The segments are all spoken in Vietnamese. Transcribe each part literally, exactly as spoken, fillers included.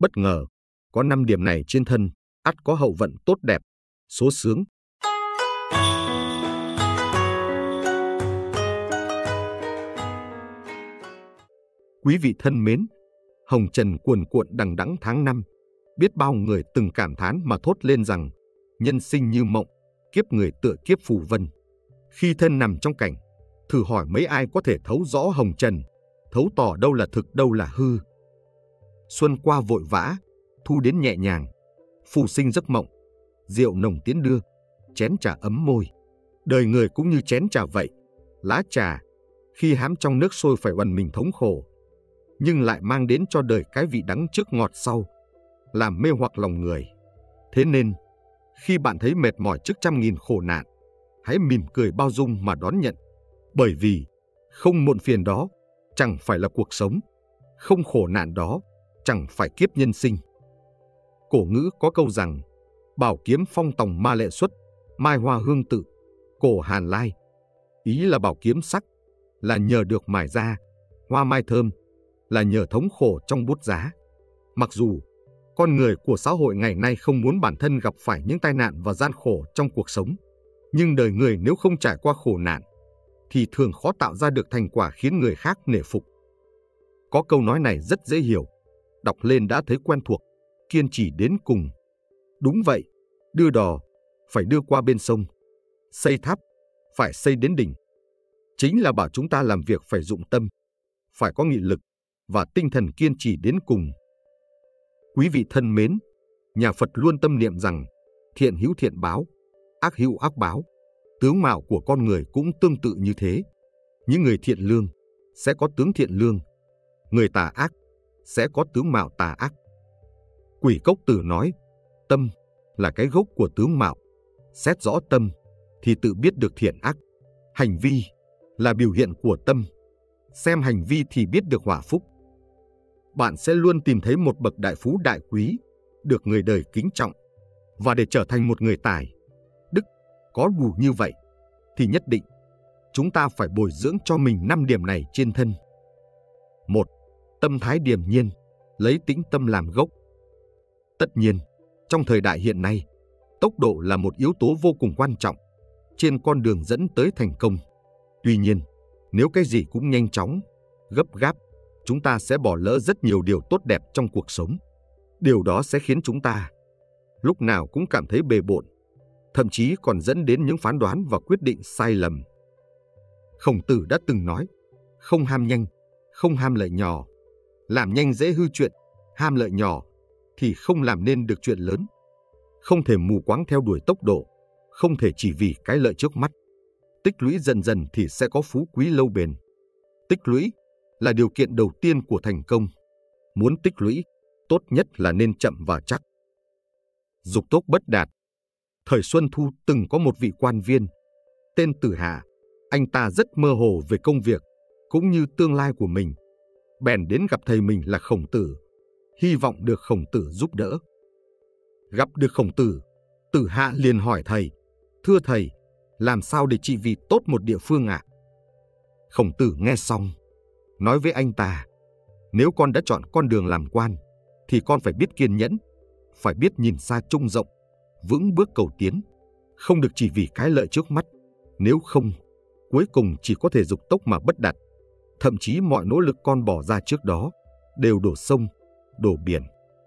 Bất ngờ, có năm điểm này trên thân, ắt có hậu vận tốt đẹp, số xướng. Quý vị thân mến, hồng trần cuồn cuộn đằng đẵng tháng năm, biết bao người từng cảm thán mà thốt lên rằng nhân sinh như mộng, kiếp người tựa kiếp phù vân. Khi thân nằm trong cảnh, thử hỏi mấy ai có thể thấu rõ hồng trần, thấu tỏ đâu là thực đâu là hư. Xuân qua vội vã, thu đến nhẹ nhàng, phù sinh giấc mộng, rượu nồng tiến đưa, chén trà ấm môi. Đời người cũng như chén trà vậy, lá trà, khi hãm trong nước sôi phải oằn mình thống khổ, nhưng lại mang đến cho đời cái vị đắng trước ngọt sau, làm mê hoặc lòng người. Thế nên, khi bạn thấy mệt mỏi trước trăm nghìn khổ nạn, hãy mỉm cười bao dung mà đón nhận, bởi vì không muộn phiền đó chẳng phải là cuộc sống, không khổ nạn đó chẳng phải kiếp nhân sinh. Cổ ngữ có câu rằng, bảo kiếm phong tòng ma lệ xuất, mai hoa hương tự, cổ hàn lai. Ý là bảo kiếm sắc là nhờ được mài ra, hoa mai thơm là nhờ thống khổ trong bút giá. Mặc dù con người của xã hội ngày nay không muốn bản thân gặp phải những tai nạn và gian khổ trong cuộc sống, nhưng đời người nếu không trải qua khổ nạn, thì thường khó tạo ra được thành quả khiến người khác nể phục. Có câu nói này rất dễ hiểu, đọc lên đã thấy quen thuộc, kiên trì đến cùng. Đúng vậy, đưa đò phải đưa qua bên sông, xây tháp phải xây đến đỉnh. Chính là bảo chúng ta làm việc phải dụng tâm, phải có nghị lực và tinh thần kiên trì đến cùng. Quý vị thân mến, nhà Phật luôn tâm niệm rằng thiện hữu thiện báo, ác hữu ác báo. Tướng mạo của con người cũng tương tự như thế. Những người thiện lương sẽ có tướng thiện lương, người tà ác sẽ có tướng mạo tà ác. Quỷ Cốc Tử nói, tâm là cái gốc của tướng mạo, xét rõ tâm thì tự biết được thiện ác. Hành vi là biểu hiện của tâm, xem hành vi thì biết được họa phúc. Bạn sẽ luôn tìm thấy một bậc đại phú đại quý, được người đời kính trọng, và để trở thành một người tài, đức, có đủ như vậy, thì nhất định chúng ta phải bồi dưỡng cho mình năm điểm này trên thân. Một, tâm thái điềm nhiên, lấy tĩnh tâm làm gốc. Tất nhiên, trong thời đại hiện nay, tốc độ là một yếu tố vô cùng quan trọng trên con đường dẫn tới thành công. Tuy nhiên, nếu cái gì cũng nhanh chóng, gấp gáp, chúng ta sẽ bỏ lỡ rất nhiều điều tốt đẹp trong cuộc sống. Điều đó sẽ khiến chúng ta lúc nào cũng cảm thấy bề bộn, thậm chí còn dẫn đến những phán đoán và quyết định sai lầm. Khổng Tử đã từng nói, không ham nhanh, không ham lợi nhỏ. Làm nhanh dễ hư chuyện, ham lợi nhỏ thì không làm nên được chuyện lớn. Không thể mù quáng theo đuổi tốc độ, không thể chỉ vì cái lợi trước mắt. Tích lũy dần dần thì sẽ có phú quý lâu bền. Tích lũy là điều kiện đầu tiên của thành công. Muốn tích lũy, tốt nhất là nên chậm và chắc. Dục tốc bất đạt. Thời Xuân Thu từng có một vị quan viên, tên Tử Hạ. Anh ta rất mơ hồ về công việc, cũng như tương lai của mình. Bèn đến gặp thầy mình là Khổng Tử, hy vọng được Khổng Tử giúp đỡ. Gặp được Khổng Tử, Tử Hạ liền hỏi thầy, thưa thầy, làm sao để trị vì tốt một địa phương ạ? À? Khổng Tử nghe xong, nói với anh ta, nếu con đã chọn con đường làm quan, thì con phải biết kiên nhẫn, phải biết nhìn xa trông rộng, vững bước cầu tiến, không được chỉ vì cái lợi trước mắt. Nếu không, cuối cùng chỉ có thể dục tốc mà bất đạt. Thậm chí mọi nỗ lực con bỏ ra trước đó đều đổ sông, đổ biển.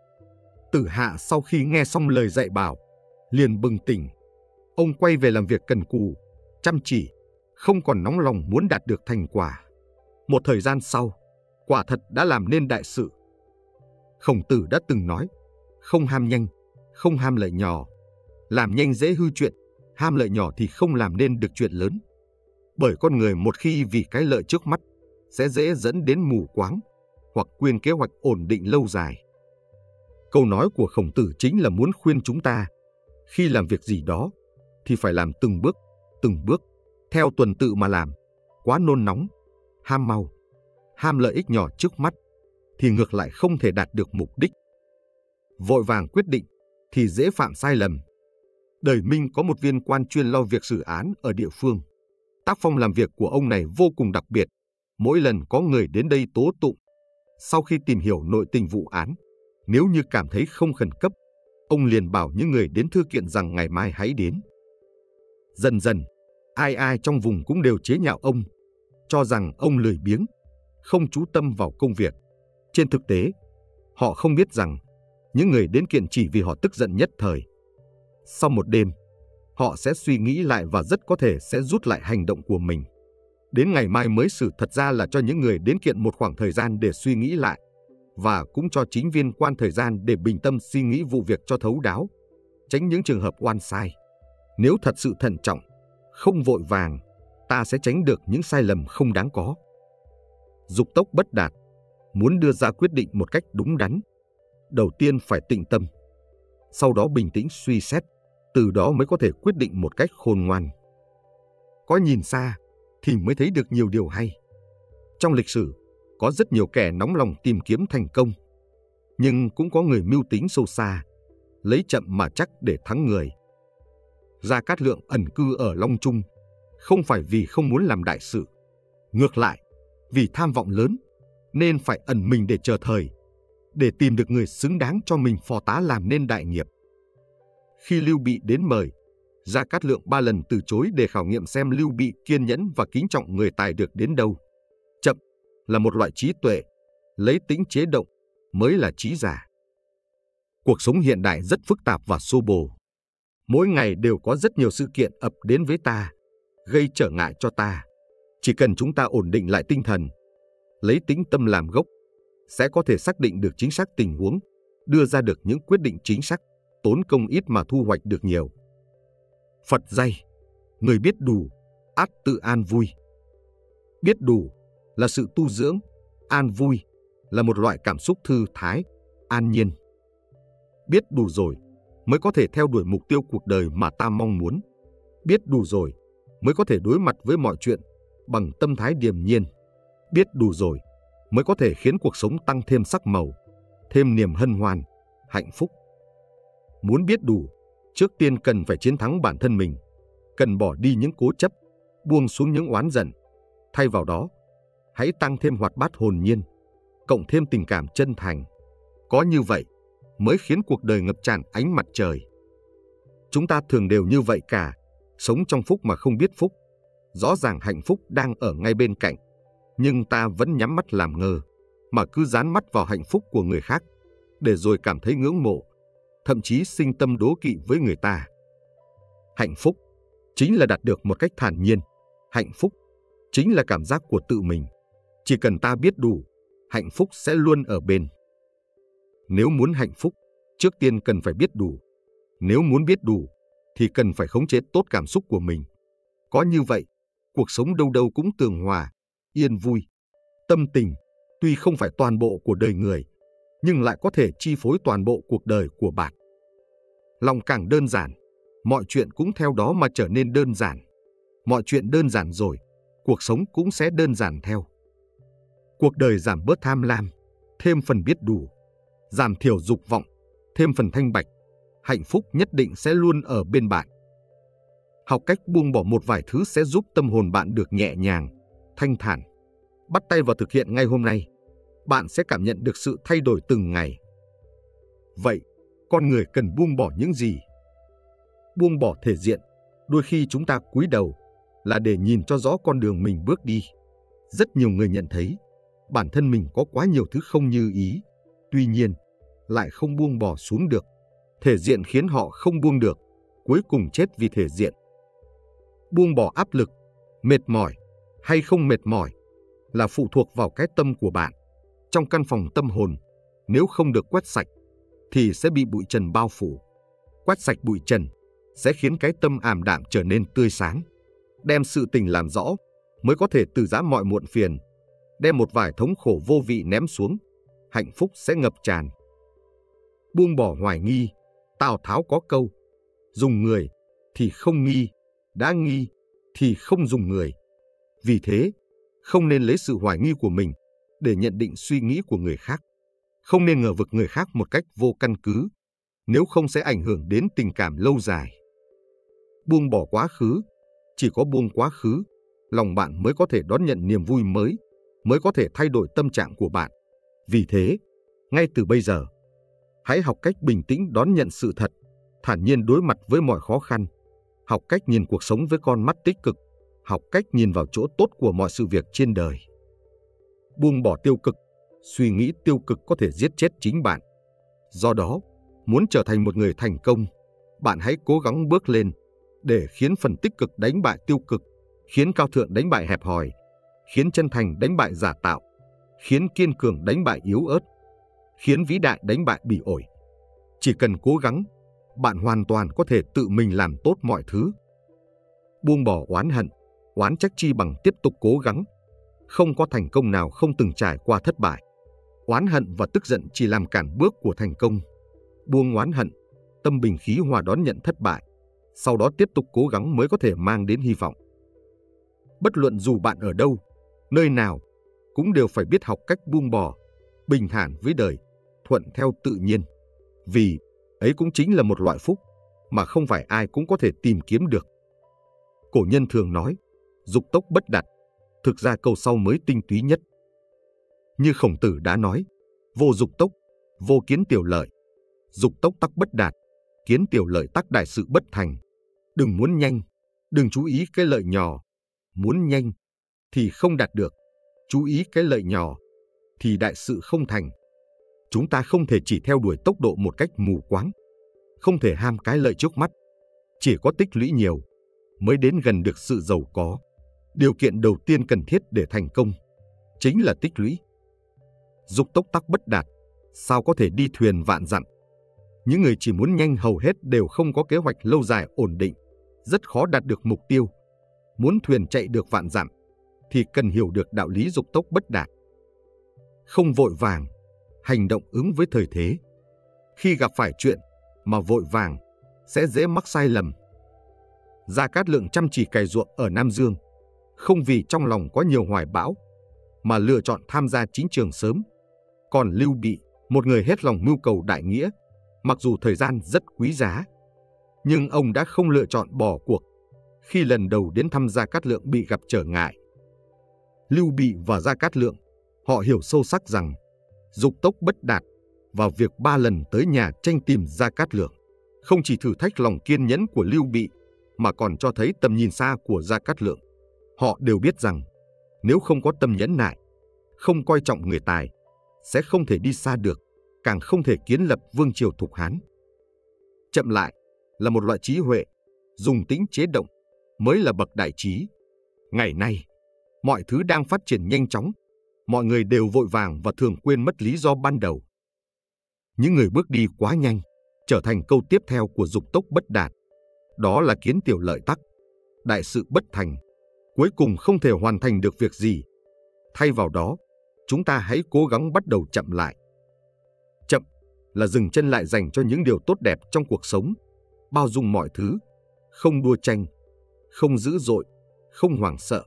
Tử Hạ sau khi nghe xong lời dạy bảo, liền bừng tỉnh. Ông quay về làm việc cần cù, chăm chỉ, không còn nóng lòng muốn đạt được thành quả. Một thời gian sau, quả thật đã làm nên đại sự. Khổng Tử đã từng nói, không ham nhanh, không ham lợi nhỏ. Làm nhanh dễ hư chuyện, ham lợi nhỏ thì không làm nên được chuyện lớn. Bởi con người một khi vì cái lợi trước mắt, sẽ dễ dẫn đến mù quáng, hoặc quên kế hoạch ổn định lâu dài. Câu nói của Khổng Tử chính là muốn khuyên chúng ta, khi làm việc gì đó, thì phải làm từng bước, từng bước, theo tuần tự mà làm. Quá nôn nóng, ham mau, ham lợi ích nhỏ trước mắt, thì ngược lại không thể đạt được mục đích. Vội vàng quyết định, thì dễ phạm sai lầm. Đời Minh có một viên quan chuyên lo việc xử án ở địa phương. Tác phong làm việc của ông này vô cùng đặc biệt. Mỗi lần có người đến đây tố tụng, sau khi tìm hiểu nội tình vụ án, Nếu như cảm thấy không khẩn cấp, ông liền bảo những người đến thư kiện rằng ngày mai hãy đến. Dần dần, ai ai trong vùng cũng đều chế nhạo ông, cho rằng ông lười biếng, không chú tâm vào công việc. Trên thực tế, họ không biết rằng những người đến kiện chỉ vì họ tức giận nhất thời. Sau một đêm, họ sẽ suy nghĩ lại và rất có thể sẽ rút lại hành động của mình. Đến ngày mai mới xử thật ra là cho những người đến kiện một khoảng thời gian để suy nghĩ lại, và cũng cho chính viên quan thời gian để bình tâm suy nghĩ vụ việc cho thấu đáo, tránh những trường hợp oan sai. Nếu thật sự thận trọng, không vội vàng, ta sẽ tránh được những sai lầm không đáng có. Dục tốc bất đạt, muốn đưa ra quyết định một cách đúng đắn, đầu tiên phải tĩnh tâm, sau đó bình tĩnh suy xét, từ đó mới có thể quyết định một cách khôn ngoan. Có nhìn xa thì mới thấy được nhiều điều hay. Trong lịch sử, có rất nhiều kẻ nóng lòng tìm kiếm thành công, nhưng cũng có người mưu tính sâu xa, lấy chậm mà chắc để thắng người. Gia Cát Lượng ẩn cư ở Long Trung, không phải vì không muốn làm đại sự. Ngược lại, vì tham vọng lớn, nên phải ẩn mình để chờ thời, để tìm được người xứng đáng cho mình phò tá làm nên đại nghiệp. Khi Lưu Bị đến mời, Gia Cát Lượng ba lần từ chối để khảo nghiệm xem Lưu Bị kiên nhẫn và kính trọng người tài được đến đâu. Chậm là một loại trí tuệ, lấy tính chế động mới là trí giả. Cuộc sống hiện đại rất phức tạp và xô bồ. Mỗi ngày đều có rất nhiều sự kiện ập đến với ta, gây trở ngại cho ta. Chỉ cần chúng ta ổn định lại tinh thần, lấy tĩnh tâm làm gốc, sẽ có thể xác định được chính xác tình huống, đưa ra được những quyết định chính xác, tốn công ít mà thu hoạch được nhiều. Phật dạy, người biết đủ, ắt tự an vui. Biết đủ là sự tu dưỡng, an vui là một loại cảm xúc thư thái, an nhiên. Biết đủ rồi mới có thể theo đuổi mục tiêu cuộc đời mà ta mong muốn. Biết đủ rồi mới có thể đối mặt với mọi chuyện bằng tâm thái điềm nhiên. Biết đủ rồi mới có thể khiến cuộc sống tăng thêm sắc màu, thêm niềm hân hoan, hạnh phúc. Muốn biết đủ, trước tiên cần phải chiến thắng bản thân mình, cần bỏ đi những cố chấp, buông xuống những oán giận. Thay vào đó, hãy tăng thêm hoạt bát hồn nhiên, cộng thêm tình cảm chân thành. Có như vậy mới khiến cuộc đời ngập tràn ánh mặt trời. Chúng ta thường đều như vậy cả, sống trong phúc mà không biết phúc. Rõ ràng hạnh phúc đang ở ngay bên cạnh, nhưng ta vẫn nhắm mắt làm ngơ, mà cứ dán mắt vào hạnh phúc của người khác, để rồi cảm thấy ngưỡng mộ, thậm chí sinh tâm đố kỵ với người ta. Hạnh phúc chính là đạt được một cách thản nhiên. Hạnh phúc chính là cảm giác của tự mình. Chỉ cần ta biết đủ, hạnh phúc sẽ luôn ở bên. Nếu muốn hạnh phúc, trước tiên cần phải biết đủ. Nếu muốn biết đủ, thì cần phải khống chế tốt cảm xúc của mình. Có như vậy, cuộc sống đâu đâu cũng tường hòa, yên vui. Tâm tình, tuy không phải toàn bộ của đời người, nhưng lại có thể chi phối toàn bộ cuộc đời của bạn. Lòng càng đơn giản, mọi chuyện cũng theo đó mà trở nên đơn giản. Mọi chuyện đơn giản rồi, cuộc sống cũng sẽ đơn giản theo. Cuộc đời giảm bớt tham lam, thêm phần biết đủ, giảm thiểu dục vọng, thêm phần thanh bạch, hạnh phúc nhất định sẽ luôn ở bên bạn. Học cách buông bỏ một vài thứ sẽ giúp tâm hồn bạn được nhẹ nhàng, thanh thản. Bắt tay vào thực hiện ngay hôm nay, bạn sẽ cảm nhận được sự thay đổi từng ngày. Vậy, con người cần buông bỏ những gì? Buông bỏ thể diện, đôi khi chúng ta cúi đầu là để nhìn cho rõ con đường mình bước đi. Rất nhiều người nhận thấy bản thân mình có quá nhiều thứ không như ý, tuy nhiên lại không buông bỏ xuống được. Thể diện khiến họ không buông được, cuối cùng chết vì thể diện. Buông bỏ áp lực, mệt mỏi hay không mệt mỏi là phụ thuộc vào cái tâm của bạn. Trong căn phòng tâm hồn, nếu không được quét sạch thì sẽ bị bụi trần bao phủ. Quét sạch bụi trần sẽ khiến cái tâm ảm đạm trở nên tươi sáng. Đem sự tình làm rõ mới có thể từ giã mọi muộn phiền. Đem một vài thống khổ vô vị ném xuống, hạnh phúc sẽ ngập tràn. Buông bỏ hoài nghi, Tào Tháo có câu: dùng người thì không nghi, đã nghi thì không dùng người. Vì thế, không nên lấy sự hoài nghi của mình để nhận định suy nghĩ của người khác. Không nên ngờ vực người khác một cách vô căn cứ, nếu không sẽ ảnh hưởng đến tình cảm lâu dài. Buông bỏ quá khứ, chỉ có buông quá khứ, lòng bạn mới có thể đón nhận niềm vui mới, mới có thể thay đổi tâm trạng của bạn. Vì thế, ngay từ bây giờ, Hãy học cách bình tĩnh đón nhận sự thật, thản nhiên đối mặt với mọi khó khăn, học cách nhìn cuộc sống với con mắt tích cực, học cách nhìn vào chỗ tốt của mọi sự việc trên đời. Buông bỏ tiêu cực, suy nghĩ tiêu cực có thể giết chết chính bạn. Do đó, muốn trở thành một người thành công, bạn hãy cố gắng bước lên để khiến phần tích cực đánh bại tiêu cực, khiến cao thượng đánh bại hẹp hòi, khiến chân thành đánh bại giả tạo, khiến kiên cường đánh bại yếu ớt, khiến vĩ đại đánh bại bỉ ổi. Chỉ cần cố gắng, bạn hoàn toàn có thể tự mình làm tốt mọi thứ. Buông bỏ oán hận, oán trách chi bằng tiếp tục cố gắng. Không có thành công nào không từng trải qua thất bại. Oán hận và tức giận chỉ làm cản bước của thành công. Buông oán hận, tâm bình khí hòa đón nhận thất bại, sau đó tiếp tục cố gắng mới có thể mang đến hy vọng. Bất luận dù bạn ở đâu, nơi nào, cũng đều phải biết học cách buông bỏ, bình thản với đời, thuận theo tự nhiên. Vì ấy cũng chính là một loại phúc mà không phải ai cũng có thể tìm kiếm được. Cổ nhân thường nói, dục tốc bất đạt, thực ra câu sau mới tinh túy nhất. Như Khổng Tử đã nói, vô dục tốc, vô kiến tiểu lợi. Dục tốc tắc bất đạt, kiến tiểu lợi tắc đại sự bất thành. Đừng muốn nhanh, đừng chú ý cái lợi nhỏ. Muốn nhanh thì không đạt được, chú ý cái lợi nhỏ thì đại sự không thành. Chúng ta không thể chỉ theo đuổi tốc độ một cách mù quáng, không thể ham cái lợi trước mắt. Chỉ có tích lũy nhiều mới đến gần được sự giàu có. Điều kiện đầu tiên cần thiết để thành công chính là tích lũy. Dục tốc tắc bất đạt, sao có thể đi thuyền vạn dặm? Những người chỉ muốn nhanh hầu hết đều không có kế hoạch lâu dài ổn định, rất khó đạt được mục tiêu. Muốn thuyền chạy được vạn dặm thì cần hiểu được đạo lý dục tốc bất đạt. Không vội vàng, hành động ứng với thời thế. Khi gặp phải chuyện mà vội vàng sẽ dễ mắc sai lầm. Gia Cát Lượng chăm chỉ cày ruộng ở Nam Dương, không vì trong lòng có nhiều hoài bão mà lựa chọn tham gia chính trường sớm. Còn Lưu Bị, một người hết lòng mưu cầu đại nghĩa, mặc dù thời gian rất quý giá, nhưng ông đã không lựa chọn bỏ cuộc khi lần đầu đến thăm Gia Cát Lượng bị gặp trở ngại. Lưu Bị và Gia Cát Lượng, họ hiểu sâu sắc rằng dục tốc bất đạt và việc ba lần tới nhà tranh tìm Gia Cát Lượng không chỉ thử thách lòng kiên nhẫn của Lưu Bị mà còn cho thấy tầm nhìn xa của Gia Cát Lượng. Họ đều biết rằng nếu không có tâm nhẫn nại, không coi trọng người tài, sẽ không thể đi xa được, càng không thể kiến lập vương triều Thục Hán. Chậm lại là một loại trí huệ, dùng tĩnh chế động mới là bậc đại trí. Ngày nay, mọi thứ đang phát triển nhanh chóng, mọi người đều vội vàng và thường quên mất lý do ban đầu. Những người bước đi quá nhanh trở thành câu tiếp theo của dục tốc bất đạt. Đó là kiến tiểu lợi tắc, đại sự bất thành, cuối cùng không thể hoàn thành được việc gì. Thay vào đó, chúng ta hãy cố gắng bắt đầu chậm lại. Chậm là dừng chân lại dành cho những điều tốt đẹp trong cuộc sống, bao dung mọi thứ, không đua tranh, không dữ dội, không hoảng sợ.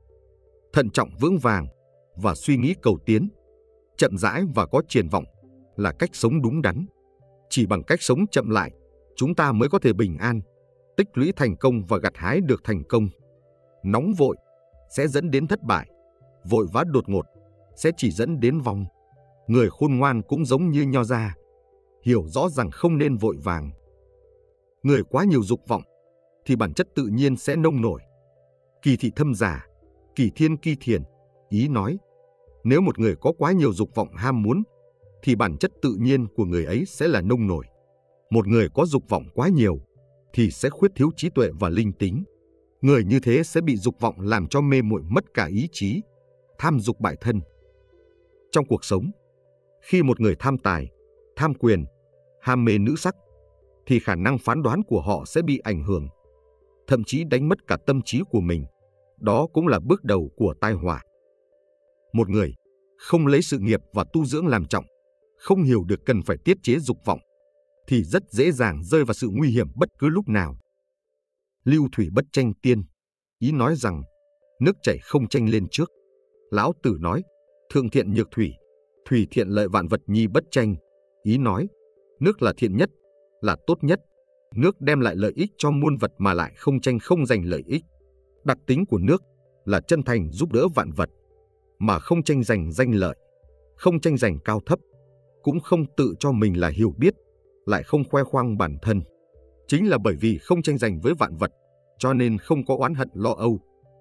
Thận trọng vững vàng và suy nghĩ cầu tiến, chậm rãi và có triển vọng là cách sống đúng đắn. Chỉ bằng cách sống chậm lại, chúng ta mới có thể bình an, tích lũy thành công và gặt hái được thành công. Nóng vội sẽ dẫn đến thất bại, vội vã đột ngột sẽ chỉ dẫn đến vong. Người khôn ngoan cũng giống như Nho gia, hiểu rõ rằng không nên vội vàng. Người quá nhiều dục vọng thì bản chất tự nhiên sẽ nông nổi. Kỳ thị thâm giả, kỳ thiên kỳ thiền, ý nói, nếu một người có quá nhiều dục vọng ham muốn, thì bản chất tự nhiên của người ấy sẽ là nông nổi. Một người có dục vọng quá nhiều, thì sẽ khuyết thiếu trí tuệ và linh tính. Người như thế sẽ bị dục vọng làm cho mê muội mất cả ý chí, tham dục bại thân. Trong cuộc sống, khi một người tham tài, tham quyền, ham mê nữ sắc, thì khả năng phán đoán của họ sẽ bị ảnh hưởng, thậm chí đánh mất cả tâm trí của mình. Đó cũng là bước đầu của tai họa. Một người không lấy sự nghiệp và tu dưỡng làm trọng, không hiểu được cần phải tiết chế dục vọng, thì rất dễ dàng rơi vào sự nguy hiểm bất cứ lúc nào. Lưu thủy bất tranh tiên, ý nói rằng nước chảy không tranh lên trước. Lão Tử nói, thượng thiện nhược thủy, thủy thiện lợi vạn vật nhi bất tranh, ý nói, nước là thiện nhất, là tốt nhất. Nước đem lại lợi ích cho muôn vật mà lại không tranh không giành lợi ích. Đặc tính của nước là chân thành giúp đỡ vạn vật, mà không tranh giành danh lợi, không tranh giành cao thấp, cũng không tự cho mình là hiểu biết, lại không khoe khoang bản thân. Chính là bởi vì không tranh giành với vạn vật, cho nên không có oán hận lo âu.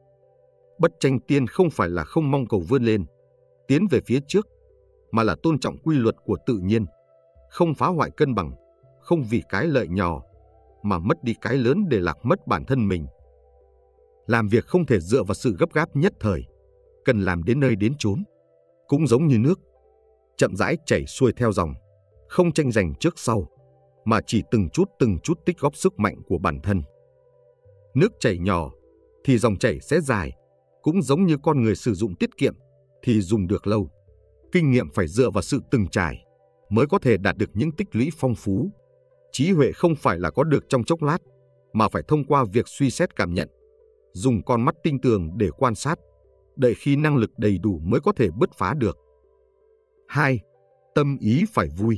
Bất tranh tiên không phải là không mong cầu vươn lên, tiến về phía trước, mà là tôn trọng quy luật của tự nhiên, không phá hoại cân bằng, không vì cái lợi nhỏ mà mất đi cái lớn để lạc mất bản thân mình. Làm việc không thể dựa vào sự gấp gáp nhất thời, cần làm đến nơi đến chốn. Cũng giống như nước, chậm rãi chảy xuôi theo dòng, không tranh giành trước sau, mà chỉ từng chút từng chút tích góp sức mạnh của bản thân. Nước chảy nhỏ thì dòng chảy sẽ dài, cũng giống như con người sử dụng tiết kiệm thì dùng được lâu. Kinh nghiệm phải dựa vào sự từng trải mới có thể đạt được những tích lũy phong phú. Trí huệ không phải là có được trong chốc lát, mà phải thông qua việc suy xét cảm nhận, dùng con mắt tinh tường để quan sát, đợi khi năng lực đầy đủ mới có thể bứt phá được. hai. Tâm ý phải vui.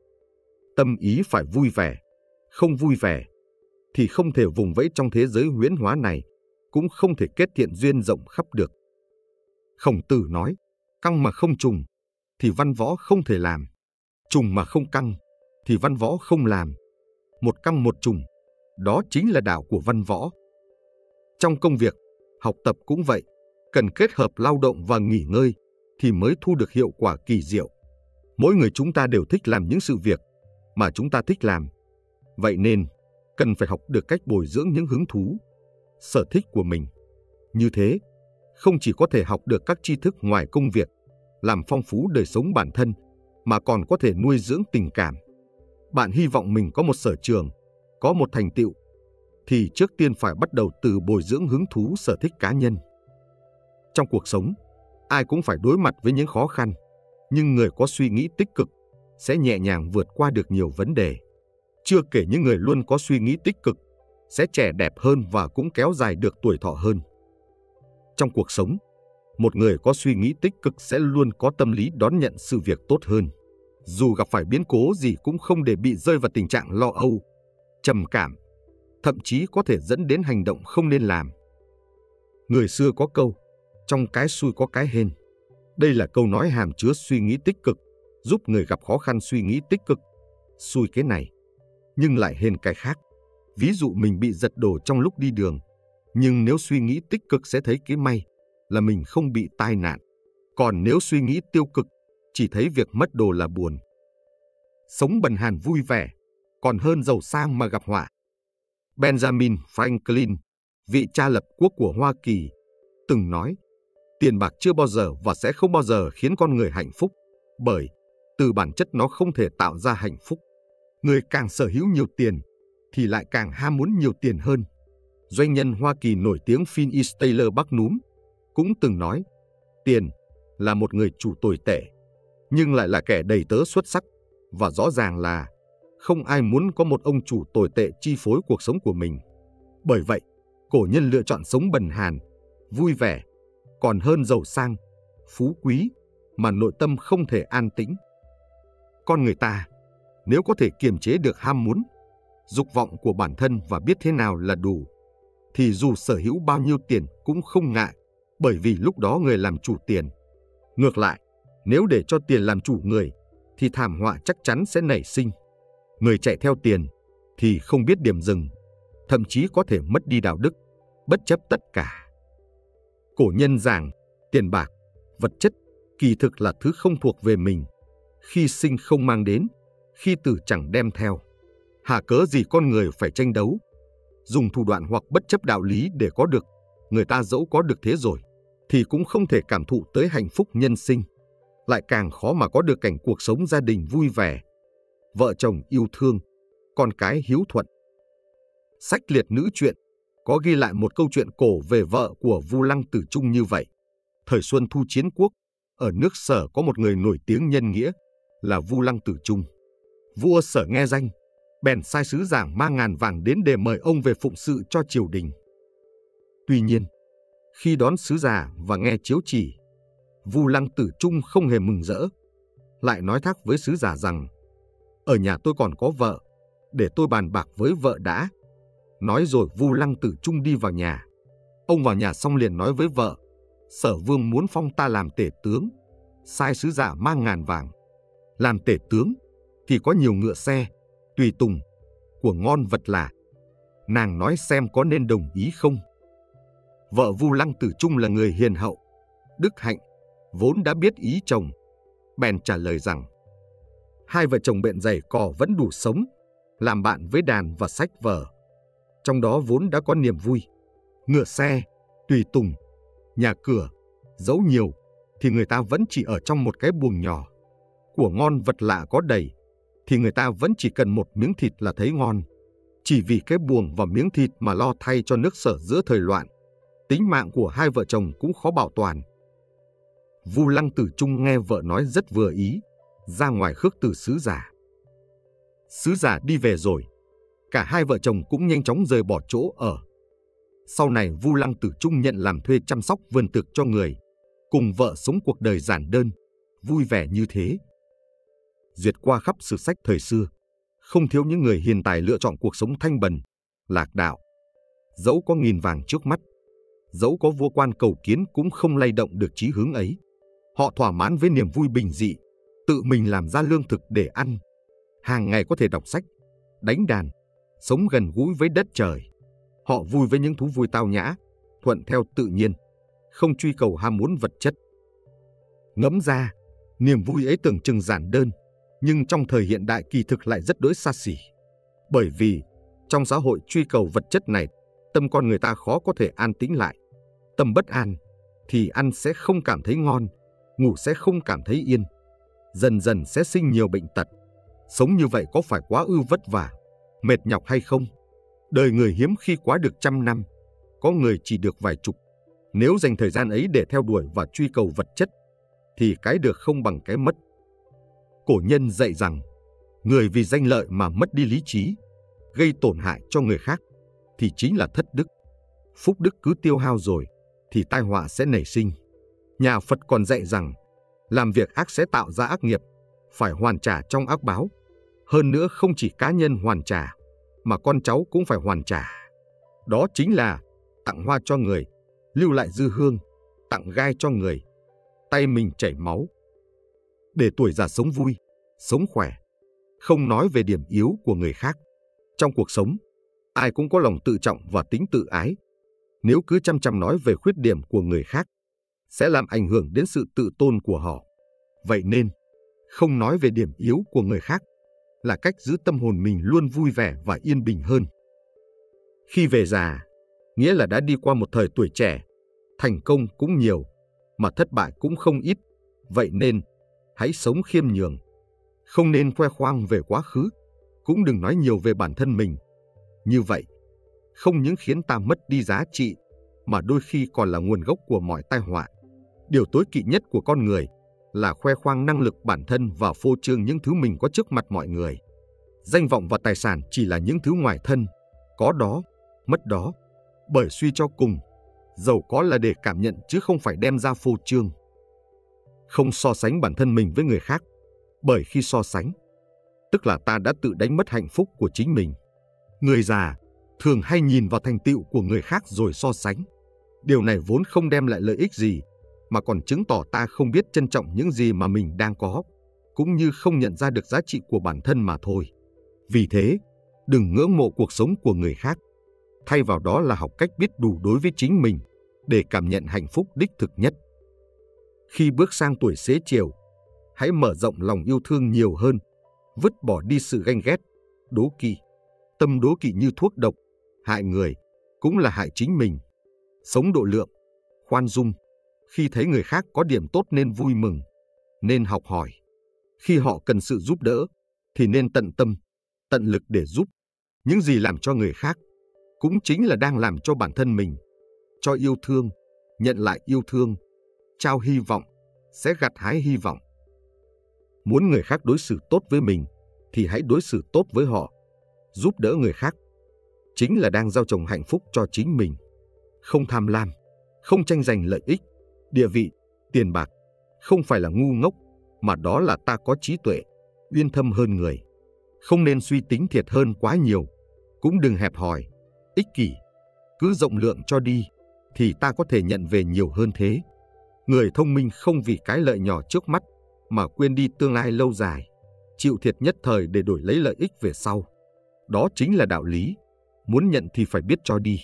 Tâm ý phải vui vẻ. Không vui vẻ thì không thể vùng vẫy trong thế giới huyễn hóa này, cũng không thể kết thiện duyên rộng khắp được. Khổng Tử nói, căng mà không trùng thì văn võ không thể làm, trùng mà không căng thì văn võ không làm. Một căng một trùng, đó chính là đạo của văn võ. Trong công việc, học tập cũng vậy, cần kết hợp lao động và nghỉ ngơi thì mới thu được hiệu quả kỳ diệu. Mỗi người chúng ta đều thích làm những sự việc mà chúng ta thích làm. Vậy nên, cần phải học được cách bồi dưỡng những hứng thú, sở thích của mình. Như thế, không chỉ có thể học được các tri thức ngoài công việc, làm phong phú đời sống bản thân, mà còn có thể nuôi dưỡng tình cảm. Bạn hy vọng mình có một sở trường, có một thành tựu, thì trước tiên phải bắt đầu từ bồi dưỡng hứng thú sở thích cá nhân. Trong cuộc sống, ai cũng phải đối mặt với những khó khăn, nhưng người có suy nghĩ tích cực sẽ nhẹ nhàng vượt qua được nhiều vấn đề. Chưa kể những người luôn có suy nghĩ tích cực sẽ trẻ đẹp hơn và cũng kéo dài được tuổi thọ hơn. Trong cuộc sống, một người có suy nghĩ tích cực sẽ luôn có tâm lý đón nhận sự việc tốt hơn. Dù gặp phải biến cố gì cũng không để bị rơi vào tình trạng lo âu, trầm cảm, thậm chí có thể dẫn đến hành động không nên làm. Người xưa có câu, trong cái xui có cái hên. Đây là câu nói hàm chứa suy nghĩ tích cực, giúp người gặp khó khăn suy nghĩ tích cực. Xui cái này, nhưng lại hên cái khác. Ví dụ mình bị giật đồ trong lúc đi đường, nhưng nếu suy nghĩ tích cực sẽ thấy cái may là mình không bị tai nạn. Còn nếu suy nghĩ tiêu cực, chỉ thấy việc mất đồ là buồn. Sống bần hàn vui vẻ, còn hơn giàu sang mà gặp họa. Benjamin Franklin, vị cha lập quốc của Hoa Kỳ, từng nói, tiền bạc chưa bao giờ và sẽ không bao giờ khiến con người hạnh phúc, bởi từ bản chất nó không thể tạo ra hạnh phúc. Người càng sở hữu nhiều tiền, thì lại càng ham muốn nhiều tiền hơn. Doanh nhân Hoa Kỳ nổi tiếng Phineas Taylor Bắc Núm cũng từng nói, tiền là một người chủ tồi tệ, nhưng lại là kẻ đầy tớ xuất sắc, và rõ ràng là không ai muốn có một ông chủ tồi tệ chi phối cuộc sống của mình. Bởi vậy, cổ nhân lựa chọn sống bần hàn, vui vẻ, còn hơn giàu sang, phú quý, mà nội tâm không thể an tĩnh. Con người ta, nếu có thể kiềm chế được ham muốn, dục vọng của bản thân và biết thế nào là đủ, thì dù sở hữu bao nhiêu tiền cũng không ngại, bởi vì lúc đó người làm chủ tiền. Ngược lại, nếu để cho tiền làm chủ người, thì thảm họa chắc chắn sẽ nảy sinh. Người chạy theo tiền thì không biết điểm dừng, thậm chí có thể mất đi đạo đức, bất chấp tất cả. Cổ nhân giảng, tiền bạc, vật chất, kỳ thực là thứ không thuộc về mình. Khi sinh không mang đến, khi tử chẳng đem theo. Hà cớ gì con người phải tranh đấu, dùng thủ đoạn hoặc bất chấp đạo lý để có được. Người ta dẫu có được thế rồi, thì cũng không thể cảm thụ tới hạnh phúc nhân sinh. Lại càng khó mà có được cảnh cuộc sống gia đình vui vẻ, vợ chồng yêu thương, con cái hiếu thuận. Sách liệt nữ truyện có ghi lại một câu chuyện cổ về vợ của Vu Lăng Tử Trung như vậy. Thời Xuân Thu Chiến Quốc, ở nước Sở có một người nổi tiếng nhân nghĩa là Vu Lăng Tử Trung. Vua Sở nghe danh, bèn sai sứ giả mang ngàn vàng đến để mời ông về phụng sự cho triều đình. Tuy nhiên, khi đón sứ giả và nghe chiếu chỉ, Vu Lăng Tử Trung không hề mừng rỡ, lại nói thác với sứ giả rằng, ở nhà tôi còn có vợ, để tôi bàn bạc với vợ đã. Nói rồi Vu Lăng Tử Trung đi vào nhà. Ông vào nhà xong liền nói với vợ, Sở Vương muốn phong ta làm tể tướng, sai sứ giả mang ngàn vàng. Làm tể tướng thì có nhiều ngựa xe, tùy tùng, của ngon vật lạ. Nàng nói xem có nên đồng ý không? Vợ Vu Lăng Tử Trung là người hiền hậu, đức hạnh, vốn đã biết ý chồng, bèn trả lời rằng hai vợ chồng bện giày cò vẫn đủ sống, làm bạn với đàn và sách vở. Trong đó vốn đã có niềm vui, ngựa xe, tùy tùng, nhà cửa, dẫu nhiều thì người ta vẫn chỉ ở trong một cái buồng nhỏ. Của ngon vật lạ có đầy thì người ta vẫn chỉ cần một miếng thịt là thấy ngon. Chỉ vì cái buồng và miếng thịt mà lo thay cho nước Sở giữa thời loạn, tính mạng của hai vợ chồng cũng khó bảo toàn. Vu Lăng Tử Trung nghe vợ nói rất vừa ý, ra ngoài khước từ sứ giả. Sứ giả đi về rồi, cả hai vợ chồng cũng nhanh chóng rời bỏ chỗ ở. Sau này Vu Lăng Tử Trung nhận làm thuê chăm sóc vườn tược cho người, cùng vợ sống cuộc đời giản đơn, vui vẻ như thế. Duyệt qua khắp sử sách thời xưa, không thiếu những người hiền tài lựa chọn cuộc sống thanh bần, lạc đạo. Dẫu có nghìn vàng trước mắt, dẫu có vua quan cầu kiến cũng không lay động được chí hướng ấy. Họ thỏa mãn với niềm vui bình dị, tự mình làm ra lương thực để ăn. Hàng ngày có thể đọc sách, đánh đàn, sống gần gũi với đất trời. Họ vui với những thú vui tao nhã, thuận theo tự nhiên, không truy cầu ham muốn vật chất. Ngẫm ra, niềm vui ấy tưởng chừng giản đơn, nhưng trong thời hiện đại kỳ thực lại rất đỗi xa xỉ. Bởi vì trong xã hội truy cầu vật chất này, tâm con người ta khó có thể an tĩnh lại. Tâm bất an thì ăn sẽ không cảm thấy ngon, ngủ sẽ không cảm thấy yên, dần dần sẽ sinh nhiều bệnh tật. Sống như vậy có phải quá ư vất vả, mệt nhọc hay không? Đời người hiếm khi quá được trăm năm, có người chỉ được vài chục. Nếu dành thời gian ấy để theo đuổi và truy cầu vật chất, thì cái được không bằng cái mất. Cổ nhân dạy rằng, người vì danh lợi mà mất đi lý trí, gây tổn hại cho người khác, thì chính là thất đức. Phúc đức cứ tiêu hao rồi, thì tai họa sẽ nảy sinh. Nhà Phật còn dạy rằng, làm việc ác sẽ tạo ra ác nghiệp, phải hoàn trả trong ác báo. Hơn nữa không chỉ cá nhân hoàn trả, mà con cháu cũng phải hoàn trả. Đó chính là tặng hoa cho người, lưu lại dư hương, tặng gai cho người, tay mình chảy máu. Để tuổi già sống vui, sống khỏe, không nói về điểm yếu của người khác. Trong cuộc sống, ai cũng có lòng tự trọng và tính tự ái. Nếu cứ chăm chăm nói về khuyết điểm của người khác, sẽ làm ảnh hưởng đến sự tự tôn của họ. Vậy nên, không nói về điểm yếu của người khác là cách giữ tâm hồn mình luôn vui vẻ và yên bình hơn. Khi về già, nghĩa là đã đi qua một thời tuổi trẻ, thành công cũng nhiều, mà thất bại cũng không ít. Vậy nên, hãy sống khiêm nhường, không nên khoe khoang về quá khứ, cũng đừng nói nhiều về bản thân mình. Như vậy, không những khiến ta mất đi giá trị, mà đôi khi còn là nguồn gốc của mọi tai họa. Điều tối kỵ nhất của con người là khoe khoang năng lực bản thân và phô trương những thứ mình có trước mặt mọi người. Danh vọng và tài sản chỉ là những thứ ngoài thân, có đó, mất đó. Bởi suy cho cùng, giàu có là để cảm nhận chứ không phải đem ra phô trương. Không so sánh bản thân mình với người khác, bởi khi so sánh, tức là ta đã tự đánh mất hạnh phúc của chính mình. Người già thường hay nhìn vào thành tựu của người khác rồi so sánh. Điều này vốn không đem lại lợi ích gì, mà còn chứng tỏ ta không biết trân trọng những gì mà mình đang có, cũng như không nhận ra được giá trị của bản thân mà thôi. Vì thế, đừng ngưỡng mộ cuộc sống của người khác. Thay vào đó là học cách biết đủ đối với chính mình, để cảm nhận hạnh phúc đích thực nhất. Khi bước sang tuổi xế chiều, hãy mở rộng lòng yêu thương nhiều hơn, vứt bỏ đi sự ganh ghét, đố kỵ. Tâm đố kỵ như thuốc độc, hại người, cũng là hại chính mình. Sống độ lượng, khoan dung. Khi thấy người khác có điểm tốt nên vui mừng, nên học hỏi. Khi họ cần sự giúp đỡ, thì nên tận tâm, tận lực để giúp. Những gì làm cho người khác, cũng chính là đang làm cho bản thân mình. Cho yêu thương, nhận lại yêu thương. Trao hy vọng, sẽ gặt hái hy vọng. Muốn người khác đối xử tốt với mình, thì hãy đối xử tốt với họ. Giúp đỡ người khác, chính là đang gieo trồng hạnh phúc cho chính mình. Không tham lam, không tranh giành lợi ích, địa vị, tiền bạc, không phải là ngu ngốc, mà đó là ta có trí tuệ, uyên thâm hơn người. Không nên suy tính thiệt hơn quá nhiều, cũng đừng hẹp hòi, ích kỷ. Cứ rộng lượng cho đi, thì ta có thể nhận về nhiều hơn thế. Người thông minh không vì cái lợi nhỏ trước mắt, mà quên đi tương lai lâu dài. chịu thiệt nhất thời để đổi lấy lợi ích về sau. Đó chính là đạo lý, muốn nhận thì phải biết cho đi.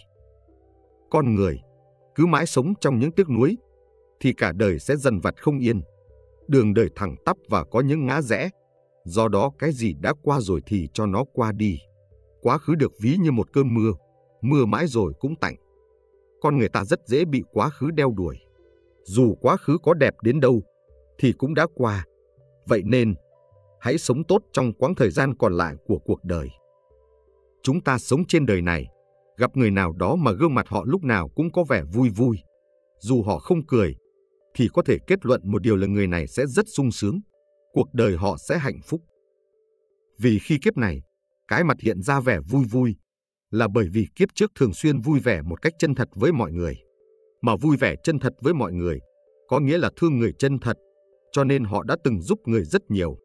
Con người cứ mãi sống trong những tiếc nuối thì cả đời sẽ dần vặt không yên. Đường đời thẳng tắp và có những ngã rẽ, do đó cái gì đã qua rồi thì cho nó qua đi. Quá khứ được ví như một cơn mưa, mưa mãi rồi cũng tạnh. Con người ta rất dễ bị quá khứ đeo đuổi. Dù quá khứ có đẹp đến đâu thì cũng đã qua. Vậy nên, hãy sống tốt trong quãng thời gian còn lại của cuộc đời. Chúng ta sống trên đời này, gặp người nào đó mà gương mặt họ lúc nào cũng có vẻ vui vui. Dù họ không cười, thì có thể kết luận một điều là người này sẽ rất sung sướng, cuộc đời họ sẽ hạnh phúc. Vì khi kiếp này, cái mặt hiện ra vẻ vui vui, là bởi vì kiếp trước thường xuyên vui vẻ một cách chân thật với mọi người. Mà vui vẻ chân thật với mọi người, có nghĩa là thương người chân thật, cho nên họ đã từng giúp người rất nhiều.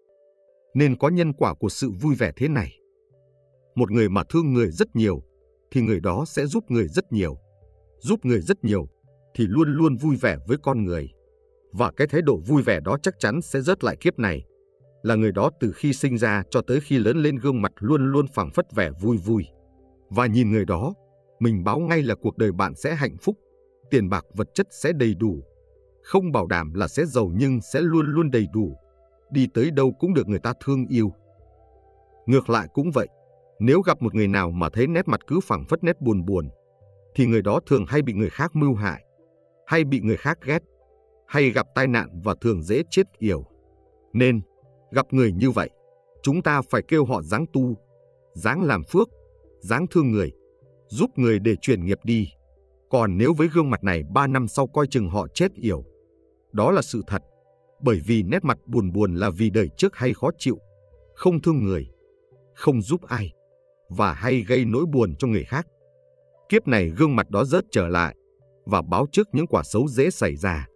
Nên có nhân quả của sự vui vẻ thế này. Một người mà thương người rất nhiều, thì người đó sẽ giúp người rất nhiều. Giúp người rất nhiều, thì luôn luôn vui vẻ với con người. Và cái thái độ vui vẻ đó chắc chắn sẽ rớt lại kiếp này. Là người đó từ khi sinh ra cho tới khi lớn lên gương mặt luôn luôn phảng phất vẻ vui vui. Và nhìn người đó, mình báo ngay là cuộc đời bạn sẽ hạnh phúc, tiền bạc vật chất sẽ đầy đủ. Không bảo đảm là sẽ giàu nhưng sẽ luôn luôn đầy đủ. Đi tới đâu cũng được người ta thương yêu. Ngược lại cũng vậy, nếu gặp một người nào mà thấy nét mặt cứ phảng phất nét buồn buồn, thì người đó thường hay bị người khác mưu hại, hay bị người khác ghét, hay gặp tai nạn và thường dễ chết yểu. Nên, gặp người như vậy, chúng ta phải kêu họ ráng tu, ráng làm phước, ráng thương người, giúp người để chuyển nghiệp đi. Còn nếu với gương mặt này ba năm sau coi chừng họ chết yểu, đó là sự thật, bởi vì nét mặt buồn buồn là vì đời trước hay khó chịu, không thương người, không giúp ai, và hay gây nỗi buồn cho người khác. Kiếp này gương mặt đó rớt trở lại, và báo trước những quả xấu dễ xảy ra.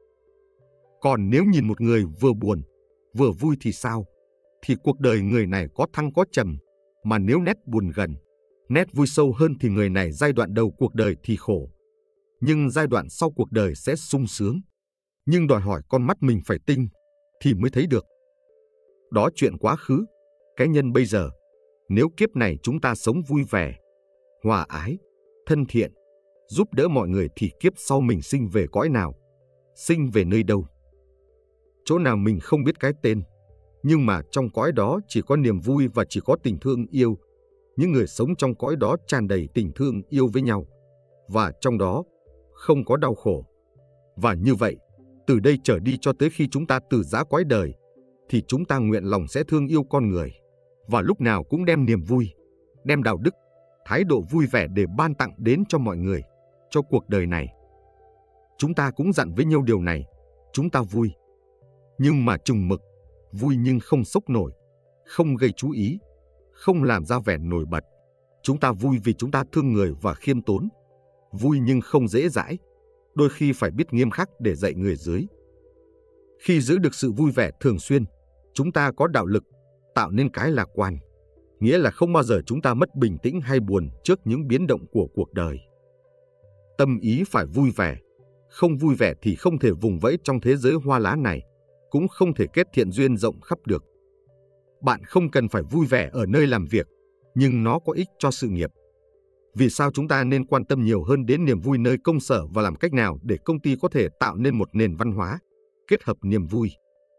Còn nếu nhìn một người vừa buồn, vừa vui thì sao? Thì cuộc đời người này có thăng có trầm, mà nếu nét buồn gần, nét vui sâu hơn thì người này giai đoạn đầu cuộc đời thì khổ, nhưng giai đoạn sau cuộc đời sẽ sung sướng. Nhưng đòi hỏi con mắt mình phải tinh, thì mới thấy được. Đó chuyện quá khứ, cái nhân bây giờ. Nếu kiếp này chúng ta sống vui vẻ, hòa ái, thân thiện, giúp đỡ mọi người thì kiếp sau mình sinh về cõi nào, sinh về nơi đâu. Chỗ nào mình không biết cái tên, nhưng mà trong cõi đó chỉ có niềm vui và chỉ có tình thương yêu. Những người sống trong cõi đó tràn đầy tình thương yêu với nhau, và trong đó không có đau khổ. Và như vậy, từ đây trở đi cho tới khi chúng ta từ giã cõi đời, thì chúng ta nguyện lòng sẽ thương yêu con người, và lúc nào cũng đem niềm vui, đem đạo đức, thái độ vui vẻ để ban tặng đến cho mọi người, cho cuộc đời này. Chúng ta cũng dặn với nhau điều này, chúng ta vui, nhưng mà chừng mực, vui nhưng không sốc nổi, không gây chú ý, không làm ra vẻ nổi bật. Chúng ta vui vì chúng ta thương người và khiêm tốn, vui nhưng không dễ dãi, đôi khi phải biết nghiêm khắc để dạy người dưới. Khi giữ được sự vui vẻ thường xuyên, chúng ta có đạo lực, tạo nên cái lạc quan, nghĩa là không bao giờ chúng ta mất bình tĩnh hay buồn trước những biến động của cuộc đời. Tâm ý phải vui vẻ, không vui vẻ thì không thể vùng vẫy trong thế giới hoa lá này, cũng không thể kết thiện duyên rộng khắp được. Bạn không cần phải vui vẻ ở nơi làm việc, nhưng nó có ích cho sự nghiệp. Vì sao chúng ta nên quan tâm nhiều hơn đến niềm vui nơi công sở và làm cách nào để công ty có thể tạo nên một nền văn hóa, kết hợp niềm vui?